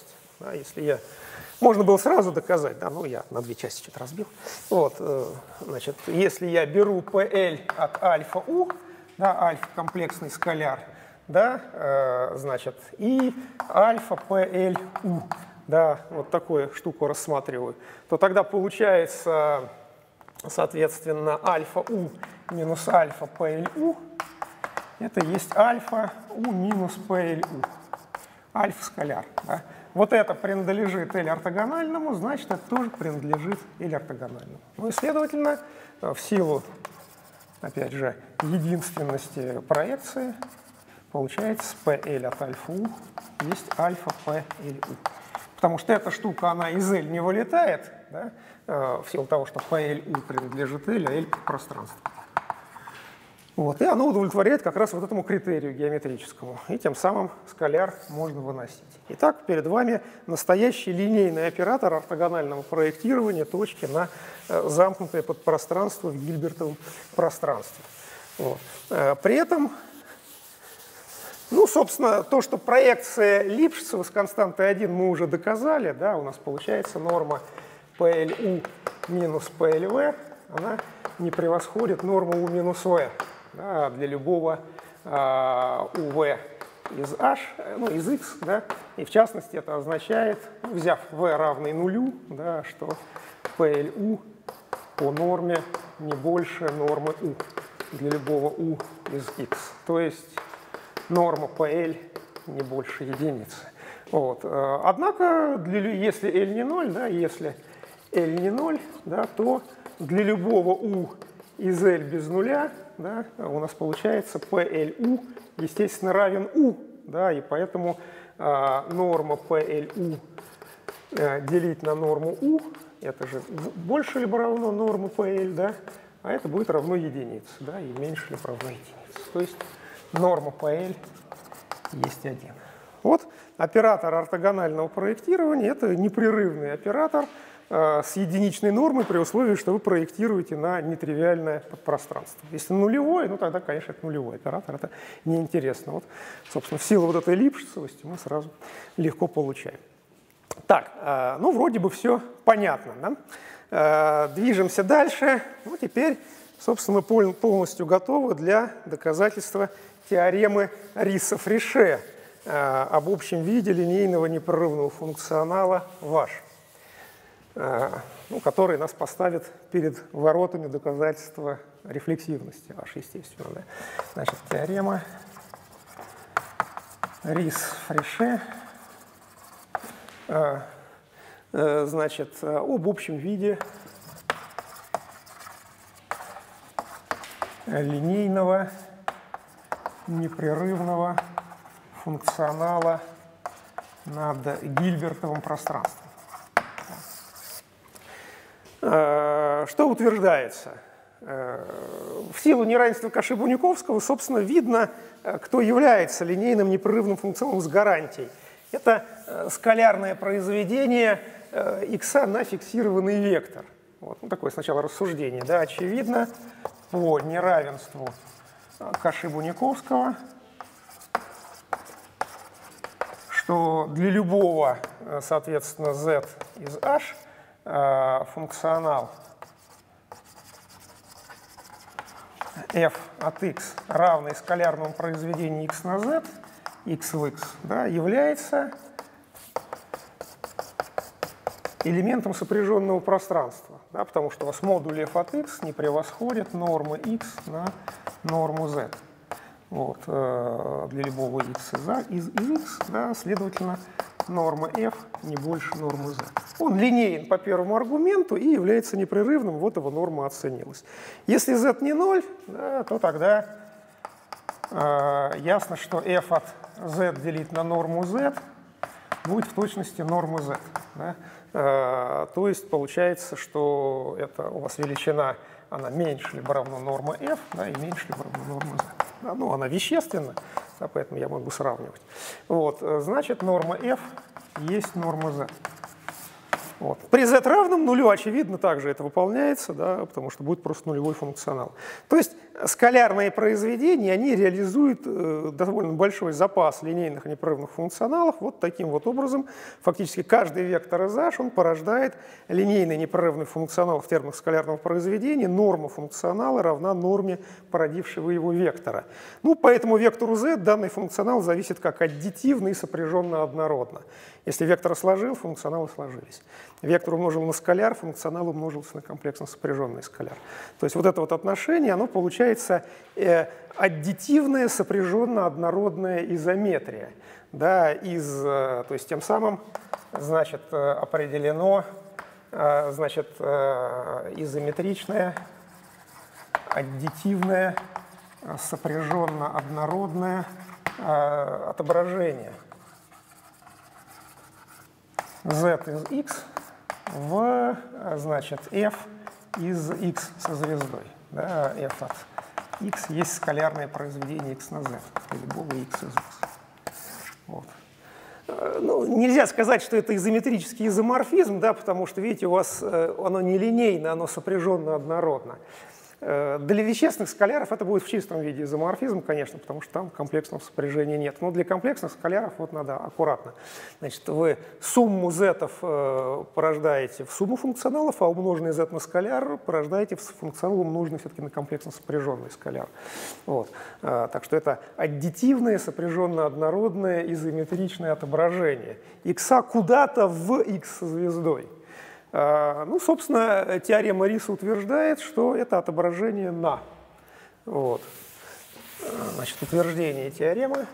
Да, если я... Можно было сразу доказать, да, ну я на две части что-то разбил. Вот, значит, если я беру P L от альфа U, да, альфа комплексный скаляр, да, э, значит, и альфа P L U, да, вот такую штуку рассматриваю, то тогда получается, соответственно, альфа U минус альфа P L U, это есть альфа U минус P L U, альфа скаляр, да. Вот это принадлежит L-ортогональному, значит, это тоже принадлежит L-ортогональному. Ну и, следовательно, в силу, опять же, единственности проекции, получается, P-L от альфа U есть альфа P L U. Потому что эта штука, она из L не вылетает, да, в силу того, что P L U принадлежит L, а L — пространство. Вот, и оно удовлетворяет как раз вот этому критерию геометрическому. И тем самым скаляр можно выносить. Итак, перед вами настоящий линейный оператор ортогонального проектирования точки на э, замкнутое подпространство в гильбертовом пространстве. Вот. Э, при этом, ну, собственно, то, что проекция Липшица с константой один мы уже доказали, да, у нас получается норма P L U минус P L V, она не превосходит норму U минус V. Да, для любого а, U V из H, ну, из X, да, и в частности это означает, взяв V равный нулю, да, что P L U по норме не больше нормы U для любого U из X. То есть норма P L не больше единицы. Вот. Однако, для, если L не ноль, да, если L не ноль, да, то для любого U из L без нуля, да, у нас получается P L U, естественно, равен U, да, и поэтому а, норма P L U а, делить на норму U, это же больше либо равно норму P L, да, а это будет равно единице, да, и меньше либо равно единице. То есть норма P L есть один. Вот оператор ортогонального проектирования — это непрерывный оператор с единичной нормой при условии, что вы проектируете на нетривиальное подпространство. Если нулевой, ну тогда, конечно, это нулевой оператор, это неинтересно. Вот, собственно, в силу вот этой липшицевости мы сразу легко получаем. Так, ну вроде бы все понятно, да? Движемся дальше. Ну теперь, собственно, мы полностью готовы для доказательства теоремы Риса-Фрише об общем виде линейного непрерывного функционала Ваш, ну, который нас поставит перед воротами доказательства рефлексивности H, естественно. Да? Значит, теорема Рис-Фрише, значит, об общем виде линейного непрерывного функционала над гильбертовым пространством. Что утверждается? В силу неравенства Каши-Буниковского, собственно, видно, кто является линейным непрерывным функционалом с гарантией. Это скалярное произведение x на фиксированный вектор. Вот, ну, такое сначала рассуждение. Да, очевидно, по неравенству Каши-Буниковского, что для любого, соответственно, z из h функционал f от x, равный скалярному произведению x на z, x в x, да, является элементом сопряженного пространства, да, потому что у вас модуль f от x не превосходит нормы x на норму z. Вот, э, для любого x из, из x, да, следовательно, норма f не больше нормы z. Он линеен по первому аргументу и является непрерывным, вот его норма оценилась. Если z не ноль, да, то тогда э, ясно, что f от z делить на норму z будет в точности нормы z. Да? Э, то есть получается, что это у вас величина, она меньше либо равно норма f, да, и меньше либо равно норма z. Да, ну, она вещественна, да, поэтому я могу сравнивать. Вот, значит, норма f есть норма z. Вот. При z равном нулю, очевидно, также это выполняется, да, потому что будет просто нулевой функционал. То есть скалярные произведения, они реализуют э, довольно большой запас линейных непрерывных функционалов вот таким вот образом. Фактически каждый вектор из H, он порождает линейный непрерывный функционал в терминах скалярного произведения. Норма функционала равна норме породившего его вектора. Ну, по этому вектору Z данный функционал зависит как аддитивно и сопряженно однородно. Если вектор сложил, функционалы сложились. Вектор умножил на скаляр, функционал умножился на комплексно сопряженный скаляр. То есть вот это вот отношение, оно получается э, аддитивная, сопряженно-однородная изометрия. Да, из, э, то есть тем самым, значит, э, определено, э, значит, э, изометричное, аддитивное, э, сопряженно-однородное э, отображение Z из X в, значит, F из X со звездой. Да, F от X есть скалярное произведение X на Z, любого X из X. Вот. Ну, нельзя сказать, что это изометрический изоморфизм, да, потому что, видите, у вас оно не линейно, оно сопряженно однородно. Для вещественных скаляров это будет в чистом виде изоморфизм, конечно, потому что там комплексного сопряжения нет. Но для комплексных скаляров вот надо аккуратно. Значит, вы сумму зетов порождаете в сумму функционалов, а умноженный z на скаляр порождаете в функционал, умноженный все-таки на комплексно сопряженный скаляр. Вот. Так что это аддитивное, сопряженно-однородное, изометричное отображение x куда-то в x со звездой. Ну, собственно, теорема Риса утверждает, что это отображение на. Вот. Значит, утверждение теоремы.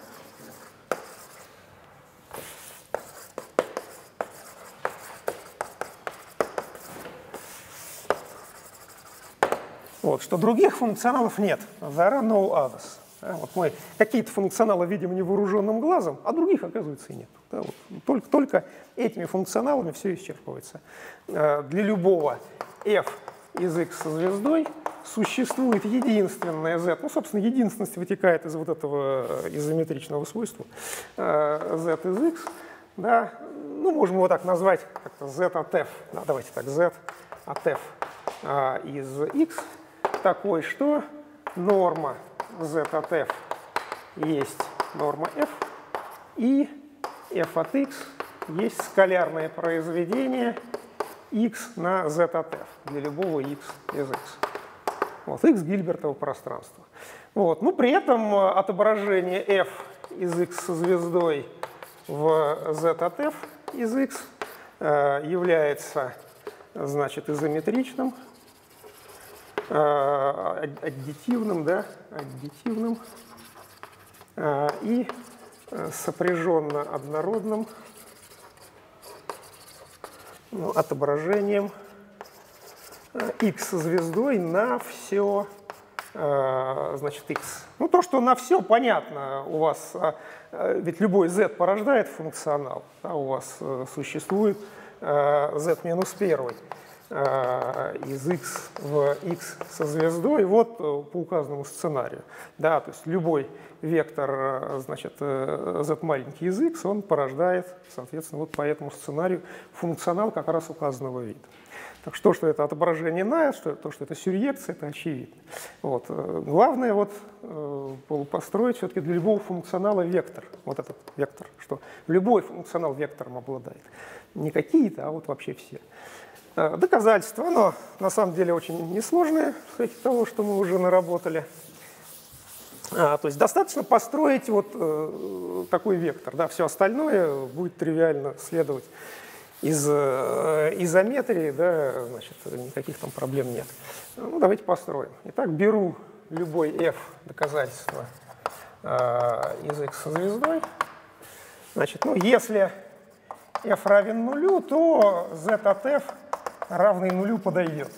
Вот, что других функционалов нет. There are no others. Да, вот мы какие-то функционалы видим невооруженным глазом, а других, оказывается, и нет. Да, вот, только, только этими функционалами все исчерпывается. Для любого f из x со звездой существует единственное z. Ну, собственно, единственность вытекает из вот этого изометричного свойства z из x. Да, ну, можем его так назвать, как-то z от f. Да, давайте так, z от f из x такой, что норма z от f есть норма f, и f от x есть скалярное произведение x на z от f для любого x из x. Вот, x Гильбертово пространство. Вот. Ну, при этом отображение f из x со звездой в z от f из x э, является, значит, изометричным, аддитивным, да, аддитивным э, и сопряженно-однородным, ну, отображением x звездой на все, э, значит, x. Ну, то, что на все, понятно, у вас, э, ведь любой z порождает функционал, да, у вас э, существует э, z минус один. Из x в x со звездой, вот по указанному сценарию. Да, то есть любой вектор, значит, z маленький из x, он порождает, соответственно, вот по этому сценарию функционал как раз указанного вида. Так что, что это отображение на, что, то, что это сюръекция, это очевидно. Вот. Главное вот построить все-таки для любого функционала вектор. Вот этот вектор, что любой функционал вектором обладает. Не какие-то, а вот вообще все. Доказательство, оно на самом деле очень несложное, кстати, того, что мы уже наработали. А, то есть достаточно построить вот э, такой вектор, да, все остальное будет тривиально следовать из э, изометрии, да, значит, никаких там проблем нет. Ну, давайте построим. Итак, беру любой f доказательство э, из x со звездой. Значит, ну, если f равен нулю, то z от f равный нулю подойдет.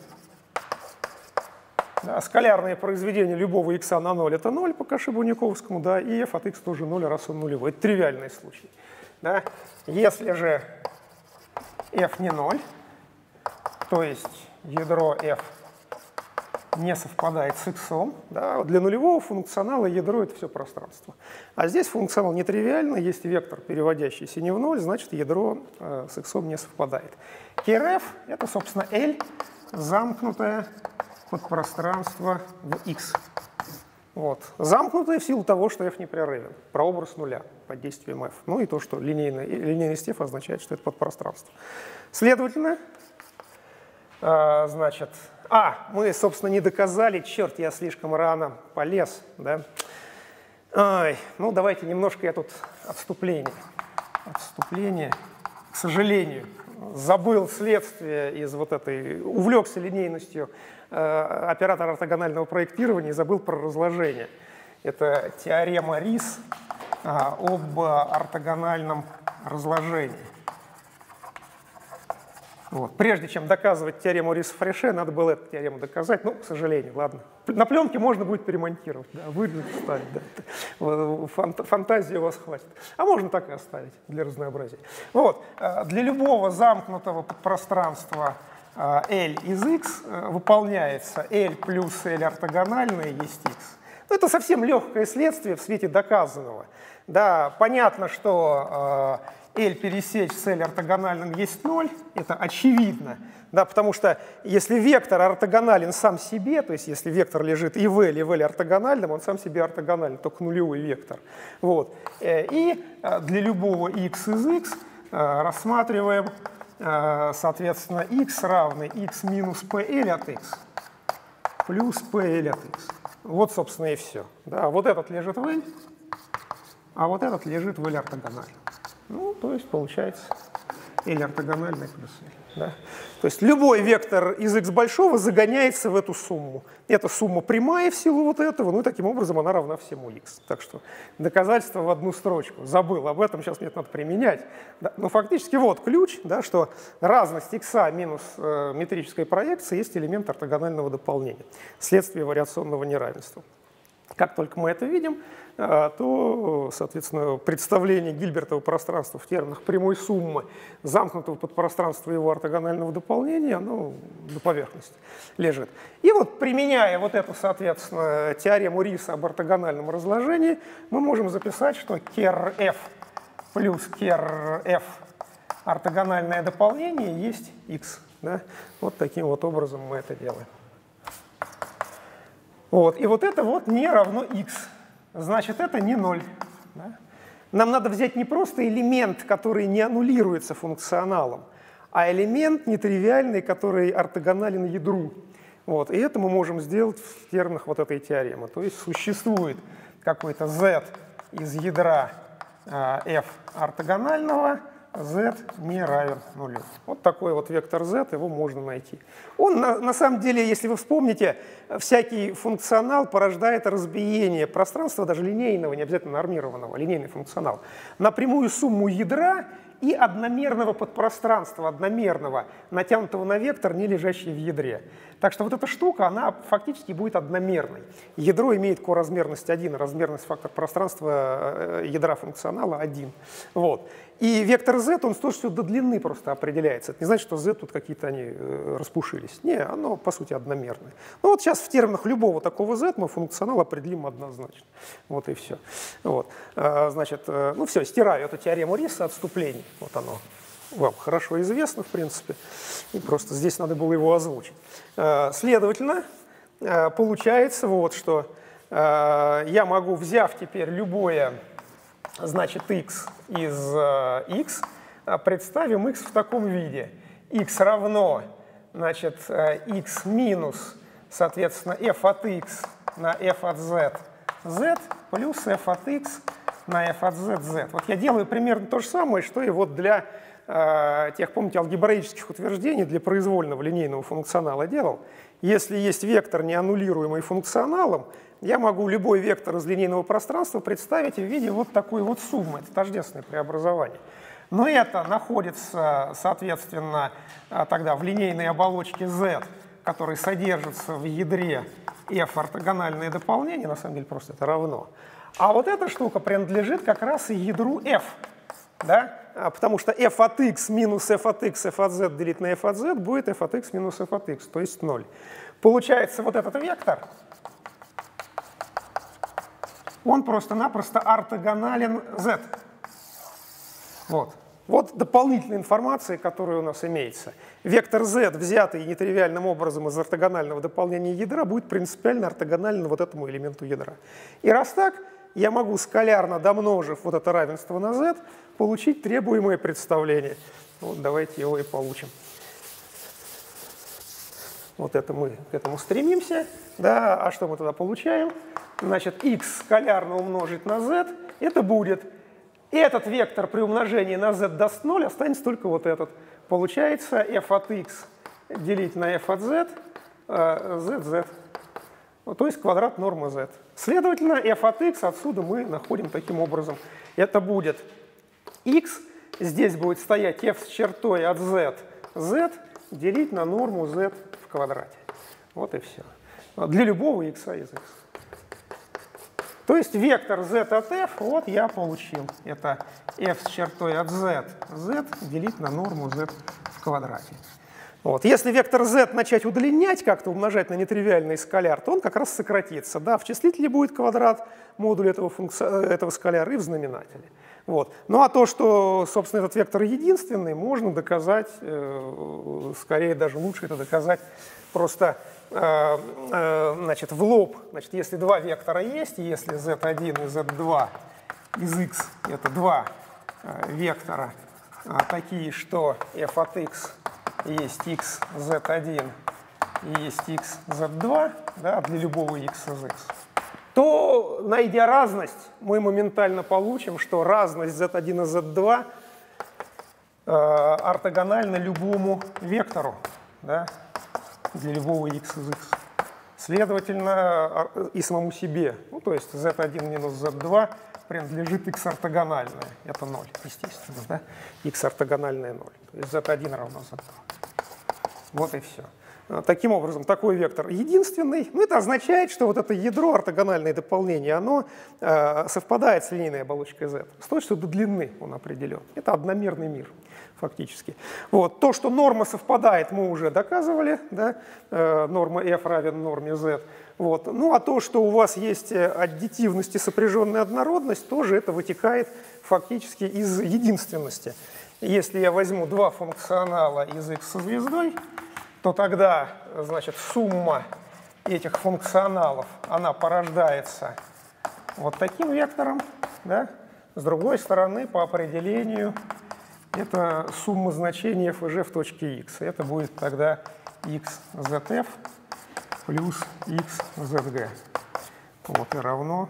Да, скалярное произведение любого x на ноль это ноль по Кашибу-Николовскому, да, и f от x тоже ноль, раз он нулевой. Это тривиальный случай. Да. Если же f не ноль, то есть ядро f не совпадает с x, да, для нулевого функционала ядро — это все пространство. А здесь функционал нетривиальный, есть вектор, переводящийся не в ноль, значит, ядро э, с x не совпадает. Ker-f — это, собственно, L, замкнутое подпространство в x. Вот. Замкнутая в силу того, что f непрерывен. Прообраз нуля под действием f. Ну и то, что линейный, линейность f означает, что это подпространство. Следовательно, э, значит, а, мы, собственно, не доказали, черт, я слишком рано полез, да? Ай, ну, давайте немножко я тут отступление. Отступление, к сожалению, забыл следствие из вот этой, увлекся линейностью э, оператора ортогонального проектирования и забыл про разложение. Это теорема Рис э, об ортогональном разложении. Вот. Прежде чем доказывать теорему Риса-Фреше, надо было эту теорему доказать. Ну, к сожалению, ладно. На пленке можно будет перемонтировать, да, вырезать, вставить. Да. Фантазии у вас хватит. А можно так и оставить для разнообразия. Вот. Для любого замкнутого подпространства L из X выполняется L плюс L ортогональное есть X. Ну, это совсем легкое следствие в свете доказанного. Да, понятно, что L пересечь с L ортогональным есть ноль, это очевидно, да, потому что если вектор ортогонален сам себе, то есть если вектор лежит и в L, и в L ортогональном, он сам себе ортогональный, только нулевой вектор. Вот. И для любого x из x рассматриваем, соответственно, x равный x минус pl от x плюс pl от x. Вот, собственно, и все. Да, вот этот лежит в L, а вот этот лежит в L ортогональном. Ну, то есть получается L ортогональный плюс L. Да? То есть любой вектор из x большого загоняется в эту сумму. Эта сумма прямая в силу вот этого, ну и таким образом она равна всему x. Так что доказательство в одну строчку. Забыл, об этом сейчас мне надо применять. Да? Но фактически вот ключ, да, что разность x минус э, метрической проекции есть элемент ортогонального дополнения, следствие вариационного неравенства. Как только мы это видим, то, соответственно, представление Гильбертова пространства в терминах прямой суммы замкнутого подпространства его ортогонального дополнения, оно на поверхности лежит. И вот, применяя вот эту, соответственно, теорему Риса об ортогональном разложении, мы можем записать, что ker f плюс ker f ортогональное дополнение есть x. Да? Вот таким вот образом мы это делаем. Вот. И вот это вот не равно x. Значит, это не ноль. Да? Нам надо взять не просто элемент, который не аннулируется функционалом, а элемент нетривиальный, который ортогонален ядру. Вот. И это мы можем сделать в терминах вот этой теоремы. То есть существует какой-то z из ядра э, f ортогонального, z не равен нулю. Вот такой вот вектор z, его можно найти. Он, на, на самом деле, если вы вспомните, всякий функционал порождает разбиение пространства, даже линейного, не обязательно нормированного, линейный функционал, на прямую сумму ядра и одномерного подпространства, одномерного, натянутого на вектор, не лежащий в ядре. Так что вот эта штука, она фактически будет одномерной. Ядро имеет коразмерность один, размерность фактор пространства ядра функционала один. Вот. И вектор z, он тоже все до длины просто определяется. Это не значит, что z тут какие-то они распушились. Не, оно по сути одномерное. Ну вот сейчас в терминах любого такого z мы функционал определим однозначно. Вот и все. Вот. Значит, ну все, стираю эту теорему Риса отступлений. Вот оно вам хорошо известно, в принципе. И просто здесь надо было его озвучить. Следовательно, получается вот что. Я могу, взяв теперь любое, значит, x из x, представим x в таком виде. X равно, значит, x минус, соответственно, f от x на f от z, z плюс f от x на f от z, z. Вот я делаю примерно то же самое, что и вот для э, тех, помните, алгебраических утверждений для произвольного линейного функционала делал. Если есть вектор, не аннулируемый функционалом, я могу любой вектор из линейного пространства представить в виде вот такой вот суммы. Это тождественное преобразование. Но это находится, соответственно, тогда в линейной оболочке z, который содержится в ядре f ортогональное дополнение, на самом деле просто это равно. А вот эта штука принадлежит как раз и ядру f. Да? Потому что f от x минус f от x, f от z делить на f от z будет f от x минус f от x, то есть ноль. Получается, вот этот вектор, он просто-напросто ортогонален z. Вот. Вот дополнительная информация, которая у нас имеется. Вектор z, взятый нетривиальным образом из ортогонального дополнения ядра, будет принципиально ортогонален вот этому элементу ядра. И раз так, я могу, скалярно домножив вот это равенство на z, получить требуемое представление. Вот давайте его и получим. Вот это мы к этому стремимся. Да, а что мы тогда получаем? Значит, x скалярно умножить на z, это будет этот вектор при умножении на z даст ноль, останется только вот этот. Получается f от x делить на f от z, z, z. То есть квадрат нормы z. Следовательно, f от x отсюда мы находим таким образом. Это будет x, здесь будет стоять f с чертой от z, z делить на норму z в квадрате. Вот и все. Для любого x из x. То есть вектор z от f, вот я получил. Это f с чертой от z, z делить на норму z в квадрате. Вот. Если вектор z начать удлинять, как-то умножать на нетривиальный скаляр, то он как раз сократится. Да, в числителе будет квадрат модуля этого, функци... этого скаляра и в знаменателе. Вот. Ну а то, что, собственно, этот вектор единственный, можно доказать, э, скорее даже лучше это доказать просто э, э, значит, в лоб. Значит, если два вектора есть, если зет один и зет два из x это два э, вектора э, такие, что f от x есть x зет один и есть x зет два, да, для любого x из x, то, найдя разность, мы моментально получим, что разность зет один и зет два э, ортогональна любому вектору, да, для любого x из x. Следовательно, и самому себе. Ну, то есть зет один минус зет два принадлежит x ортогональное. Это ноль, естественно. Да? X ортогональное ноль. То есть зет один равно зет два. Вот и все. Таким образом, такой вектор единственный. Ну, это означает, что вот это ядро, ортогональное дополнение, оно э, совпадает с линейной оболочкой z. С той, что до длины он определен. Это одномерный мир, фактически. Вот. То, что норма совпадает, мы уже доказывали. Да? Э, норма f равен норме z. Вот. Ну, а то, что у вас есть аддитивность и сопряженная однородность, тоже это вытекает фактически из единственности. Если я возьму два функционала из x со звездой, то тогда, значит, сумма этих функционалов, она порождается вот таким вектором, да? С другой стороны, по определению, это сумма значений f и g в точке x. Это будет тогда x zf плюс x zg. Вот и равно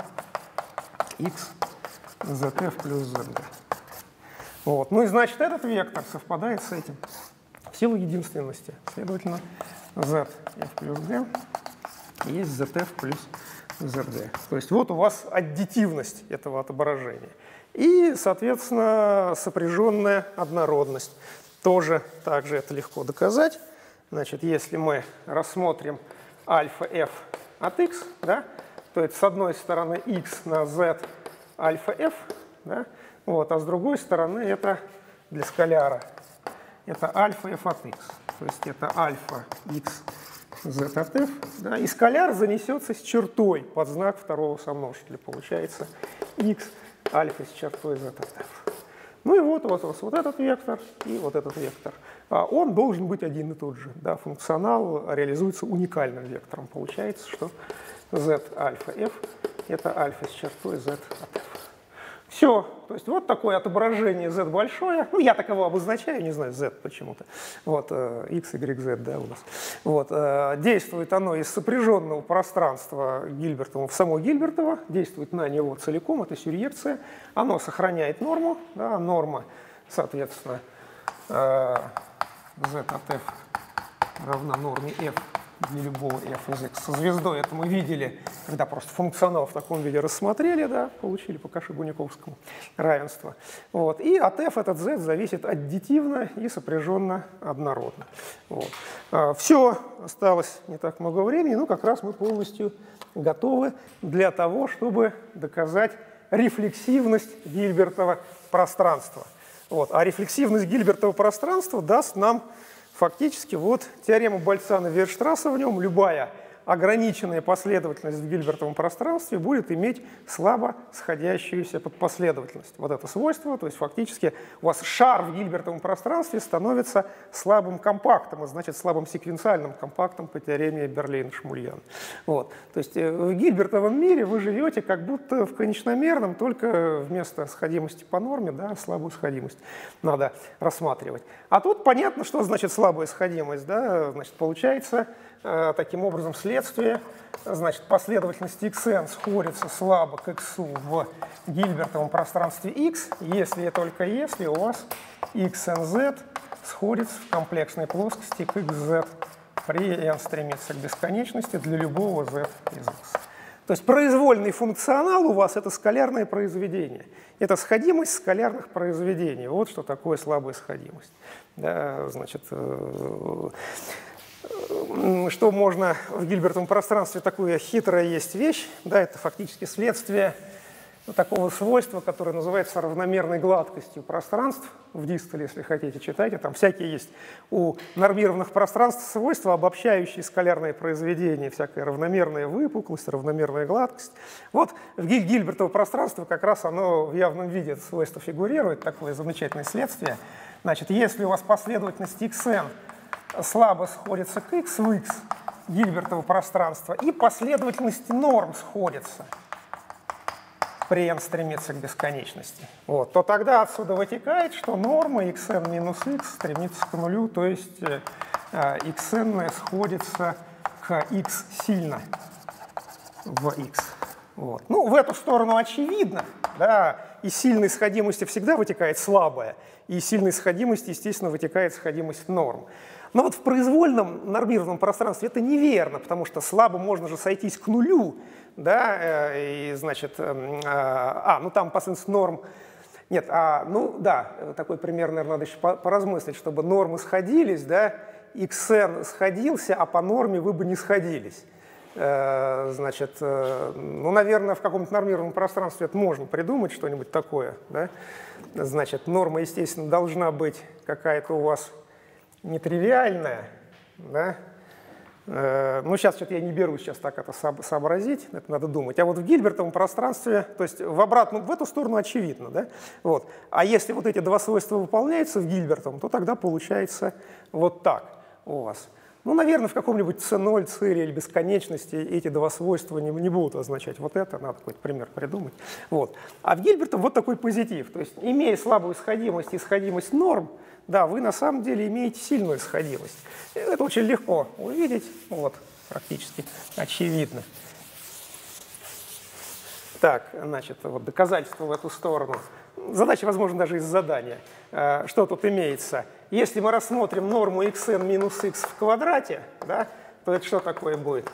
x zf плюс zg. Вот. Ну и значит, этот вектор совпадает с этим. В силу единственности. Следовательно, zf плюс g есть zf плюс zg. То есть вот у вас аддитивность этого отображения. И, соответственно, сопряженная однородность. Тоже также это легко доказать. Значит, если мы рассмотрим альфа f от x, да, то это с одной стороны x на z альфа f, да, вот, а с другой стороны это для скаляра. Это альфа f от x, то есть это альфа x z от f, да, и скаляр занесется с чертой под знак второго сомножителя. Получается x альфа с чертой z от f. Ну и вот у вас вот этот вектор и вот этот вектор. А он должен быть один и тот же. Да, функционал реализуется уникальным вектором. Получается, что z альфа f это альфа с чертой z от f. Все. То есть вот такое отображение z большое. Ну, я так его обозначаю, не знаю, z почему-то. Вот, x, y, z, да, у нас. Вот, действует оно из сопряженного пространства Гильбертова в само Гильбертово, действует на него целиком, это сюрьекция. Оно сохраняет норму, да, норма, соответственно, z от f равна норме f для любого f из x. Со звездой это мы видели, когда просто функционал в таком виде рассмотрели, да, получили по Каши-Гуниковскому равенство. Вот. И от f этот z зависит аддитивно и сопряженно однородно. Вот. Все, осталось не так много времени, но как раз мы полностью готовы для того, чтобы доказать рефлексивность Гильбертова пространства. Вот. А рефлексивность Гильбертова пространства даст нам фактически вот теорема Больцана-Вейерштрасса в нем, любая ограниченная последовательность в Гильбертовом пространстве будет иметь слабо сходящуюся подпоследовательность. Вот это свойство, то есть фактически у вас шар в Гильбертовом пространстве становится слабым компактом, а значит слабым секвенциальным компактом по теореме Берлейна-Шмульяна. Вот. То есть в Гильбертовом мире вы живете как будто в конечномерном, только вместо сходимости по норме, да, слабую сходимость надо рассматривать. А тут понятно, что значит слабая сходимость. Да? Значит, получается э, таким образом следствие, значит, последовательность xn сходится слабо к x в Гильбертовом пространстве x, если и только если у вас xnz сходится в комплексной плоскости к xz при n стремится к бесконечности для любого z из x. То есть произвольный функционал у вас — это скалярное произведение. Это сходимость скалярных произведений. Вот что такое слабая сходимость. Да, значит, что можно в Гильбертовом пространстве, такая хитрая есть вещь, да, это фактически следствие такого свойства, которое называется равномерной гладкостью пространств. В дистале, если хотите, читайте, там всякие есть у нормированных пространств свойства, обобщающие скалярные произведения, всякая равномерная выпуклость, равномерная гладкость. Вот в Гильбертово пространство как раз оно в явном виде, это свойство фигурирует, такое замечательное следствие. Значит, если у вас последовательность xn слабо сходится к x в x Гильбертово пространства, и последовательность норм сходится, при n стремится к бесконечности, вот, то тогда отсюда вытекает, что норма xn минус x стремится к нулю, то есть э, xn сходится к x сильно в x. Вот. Ну, в эту сторону очевидно, да, из сильной сходимости всегда вытекает слабая, и из сильной сходимости, естественно, вытекает сходимость норм. Но вот в произвольном нормированном пространстве это неверно, потому что слабо можно же сойтись к нулю, да, и, значит, а, ну там последовательность норм, нет, а, ну да, такой пример, наверное, надо еще поразмыслить, чтобы нормы сходились, да, xn сходился, а по норме вы бы не сходились. Значит, ну, наверное, в каком-то нормированном пространстве это можно придумать, что-нибудь такое, да, значит, норма, естественно, должна быть какая-то у вас нетривиальная, да. Ну, сейчас что-то я не берусь сейчас так это сообразить, это надо думать. А вот в Гильбертовом пространстве, то есть в обратную, в эту сторону очевидно, да? Вот. А если вот эти два свойства выполняются в Гильбертовом, то тогда получается вот так у вас. Ну, наверное, в каком-нибудь си ноль, цире или бесконечности эти два свойства не, не будут означать вот это, надо какой-то пример придумать. Вот. А в Гильбертовом вот такой позитив, то есть имея слабую сходимость и сходимость норм, да, вы на самом деле имеете сильную сходимость. Это очень легко увидеть, вот, практически очевидно. Так, значит, вот доказательство в эту сторону. Задача, возможно, даже из задания. Что тут имеется? Если мы рассмотрим норму xn минус x в квадрате, да, то это что такое будет?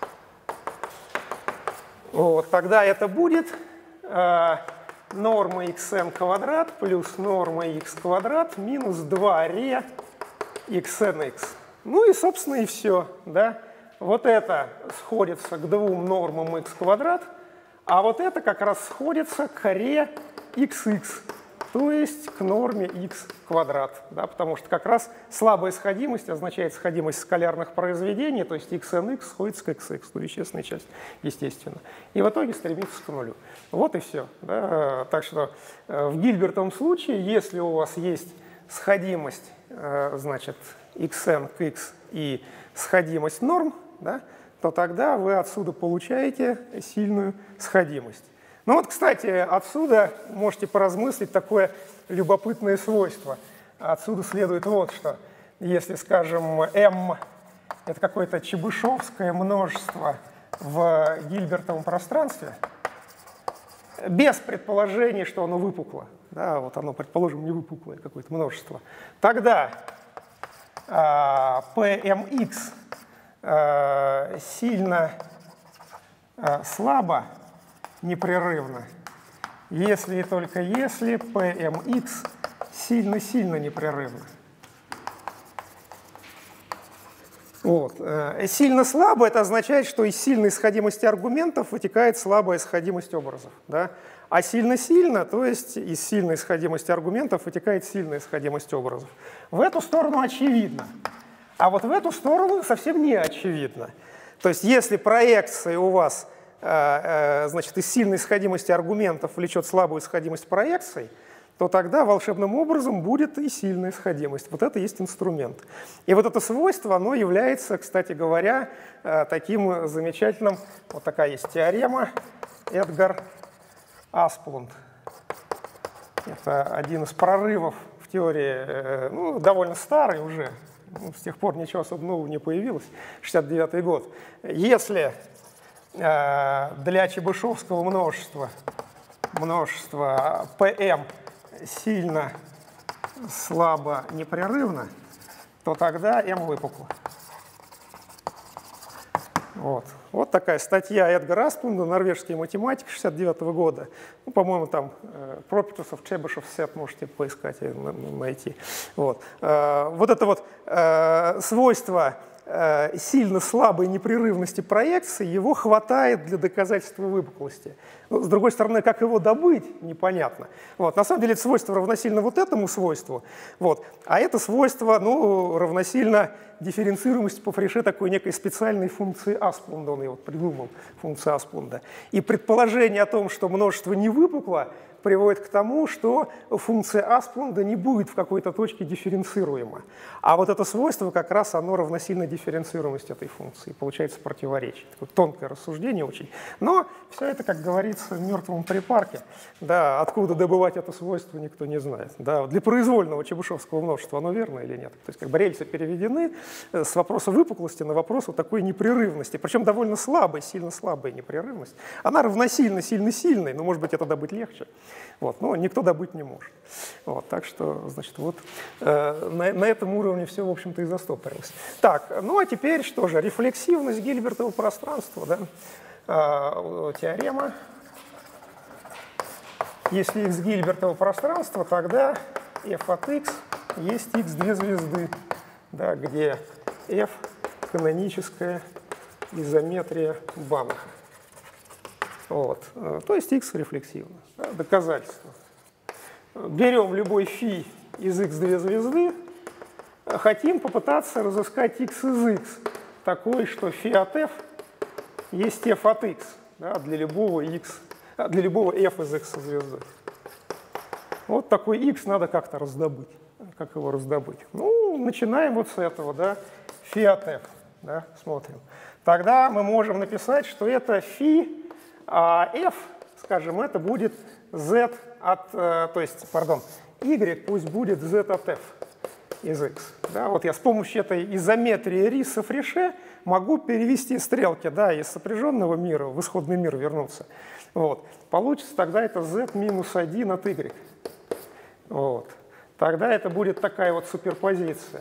Вот, тогда это будет э, норма xn квадрат плюс норма x квадрат минус два ре xnx. Ну и, собственно, и все. Да? Вот это сходится к двум нормам x квадрат, а вот это как раз сходится к ре xx, то есть к норме x квадрат, да, потому что как раз слабая сходимость означает сходимость скалярных произведений, то есть xnx сходится к xx, ну, вещественная часть, естественно, и в итоге стремится к нулю. Вот и все. Да. Так что в Гильбертовом случае, если у вас есть сходимость, значит, xn к x и сходимость норм, да, то тогда вы отсюда получаете сильную сходимость. Ну вот, кстати, отсюда можете поразмыслить такое любопытное свойство. Отсюда следует вот что. Если, скажем, m — это какое-то чебышевское множество в Гильбертовом пространстве, без предположения, что оно выпукло, да, вот оно, предположим, не выпуклое какое-то множество, тогда а, Pmx а, сильно а, слабо непрерывно, если и только если Pmx сильно-сильно непрерывно. Вот. Сильно слабо — это означает, что из сильной сходимости аргументов вытекает слабая сходимость образов. Да? А сильно-сильно, то есть из сильной сходимости аргументов вытекает сильная сходимость образов. В эту сторону очевидно. А вот в эту сторону совсем не очевидно. То есть если проекция у вас значит, из сильной сходимости аргументов влечет слабую сходимость проекций, то тогда волшебным образом будет и сильная сходимость. Вот это есть инструмент. И вот это свойство, оно является, кстати говоря, таким замечательным, вот такая есть теорема Эдгар Асплунд. Это один из прорывов в теории, ну, довольно старый уже, ну, с тех пор ничего особо нового не появилось, шестьдесят девятый год. Если э, для чебышевского множества, множество Pm сильно, слабо, непрерывно, то тогда m выпукло. Вот. Вот такая статья Эдгара Асплунда, норвежский математик шестьдесят девятого года. Ну, по-моему, там э, Пропитусов, Чебышев сет можете поискать и найти. Вот, э, вот это вот э, свойство э, сильно слабой непрерывности проекции, его хватает для доказательства выпуклости. Ну, с другой стороны, как его добыть, непонятно. Вот. На самом деле это свойство равносильно вот этому свойству, вот. А это свойство, ну, равносильно дифференцируемости по Фрише такой некой специальной функции Асплунда, он ее вот придумал, функция Асплунда. И предположение о том, что множество не выпукло, приводит к тому, что функция Асплунда не будет в какой-то точке дифференцируема. А вот это свойство как раз оно равносильно дифференцируемости этой функции. Получается противоречие. Такое тонкое рассуждение очень. Но все это, как говорится, в мертвом припарке. Да, откуда добывать это свойство, никто не знает. Да, для произвольного чебышевского множества оно верно или нет? То есть как бы рельсы переведены с вопроса выпуклости на вопрос вот такой непрерывности. Причем довольно слабой, сильно слабая непрерывность. Она равносильно сильно-сильной, но, может быть, это добыть легче. Вот, но никто добыть не может. Вот, так что, значит, вот э, на, на этом уровне все, в общем-то, и застопорилось. Так, ну а теперь что же? Рефлексивность Гильбертова пространства, да? э, теорема. Если x Гильбертова пространства, тогда f от x есть x две звезды, да, где f каноническая изометрия Банха. Вот. То есть x рефлексивно. Да, доказательство. Берем любой φ из x две звезды, хотим попытаться разыскать x из x, такой, что φ от f есть f от x, да, для любого x, для любого f из x звезды. Вот такой x надо как-то раздобыть. Как его раздобыть? Ну, начинаем вот с этого, да, φ от f, да, смотрим. Тогда мы можем написать, что это φ, а f, скажем, это будет z от, то есть, пардон, y пусть будет z от f из x. Да, вот я с помощью этой изометрии риса Фрише могу перевести стрелки, да, из сопряженного мира в исходный мир вернуться. Вот. Получится тогда это z минус один от y. Вот. Тогда это будет такая вот суперпозиция.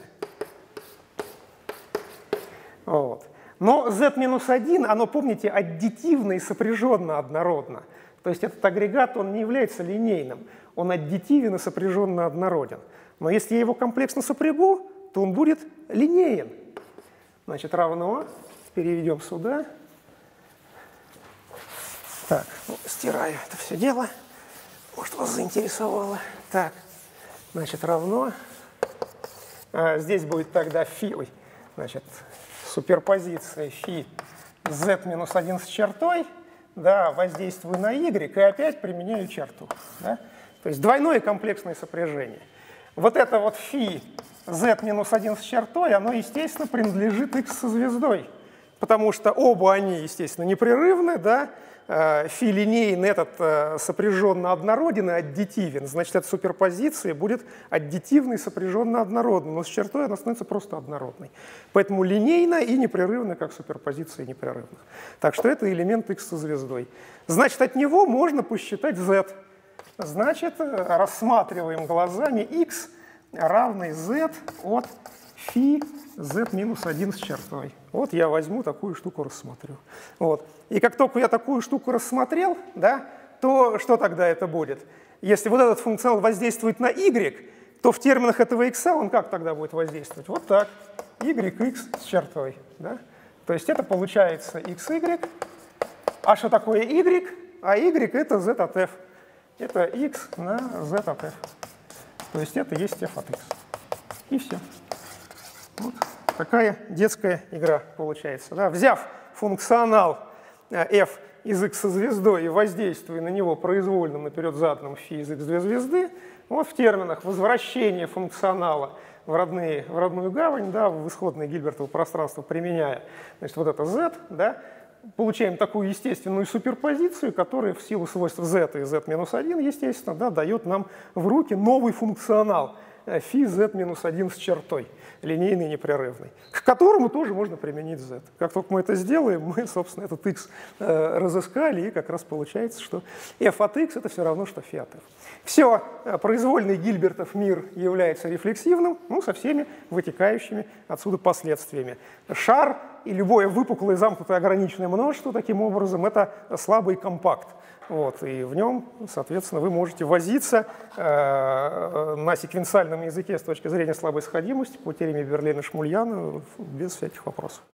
Вот. Но z минус один, оно, помните, аддитивно и сопряженно однородно. То есть этот агрегат, он не является линейным, он аддитивен и сопряженно однороден. Но если я его комплексно сопрягу, то он будет линеен. Значит, равно, переведем сюда. Так, ну, стираю это все дело. Может, вас заинтересовало. Так, значит, равно. А, здесь будет тогда φ, ой, значит, суперпозиция φ z минус один с чертой. Да, воздействую на y и опять применяю черту. Да? То есть двойное комплексное сопряжение. Вот это вот φ z минус один с чертой, оно, естественно, принадлежит x со звездой, потому что оба они, естественно, непрерывны, да? Φ линейный, этот сопряженно однороден и аддитивен, значит, эта суперпозиция будет аддитивной, сопряженно однородной, но с чертой она становится просто однородной. Поэтому линейно и непрерывно, как суперпозиция непрерывных. Так что это элемент x со звездой. Значит, от него можно посчитать z. Значит, рассматриваем глазами x равный z от φ z минус один с чертой. Вот я возьму такую штуку, рассмотрю. Вот. И как только я такую штуку рассмотрел, да, то что тогда это будет? Если вот этот функционал воздействует на y, то в терминах этого x он как тогда будет воздействовать? Вот так. yx с чертой. Да? То есть это получается xy. А что такое y? А y это z от f. Это x на z от f. То есть это есть f от x. И все. Вот такая детская игра получается. Да? Взяв функционал f из x со звездой и воздействуя на него произвольным наперед-заданным φ из x две звезды, вот в терминах возвращения функционала в, родные, в родную гавань, да, в исходное Гильбертово пространство применяя, значит, вот это z, да, получаем такую естественную суперпозицию, которая в силу свойств z и z минус один, естественно, да, дает нам в руки новый функционал φ z минус один с чертой, линейный непрерывный, к которому тоже можно применить z. Как только мы это сделаем, мы, собственно, этот x э, разыскали, и как раз получается, что f от x это все равно, что φ от f. Все, произвольный Гильбертов мир является рефлексивным, ну, со всеми вытекающими отсюда последствиями. Шар и любое выпуклое замкнутое ограниченное множество, таким образом, это слабый компакт. Вот, и в нем, соответственно, вы можете возиться э, на секвенциальном языке с точки зрения слабой сходимости по теореме Берлина-Шмульяна без всяких вопросов.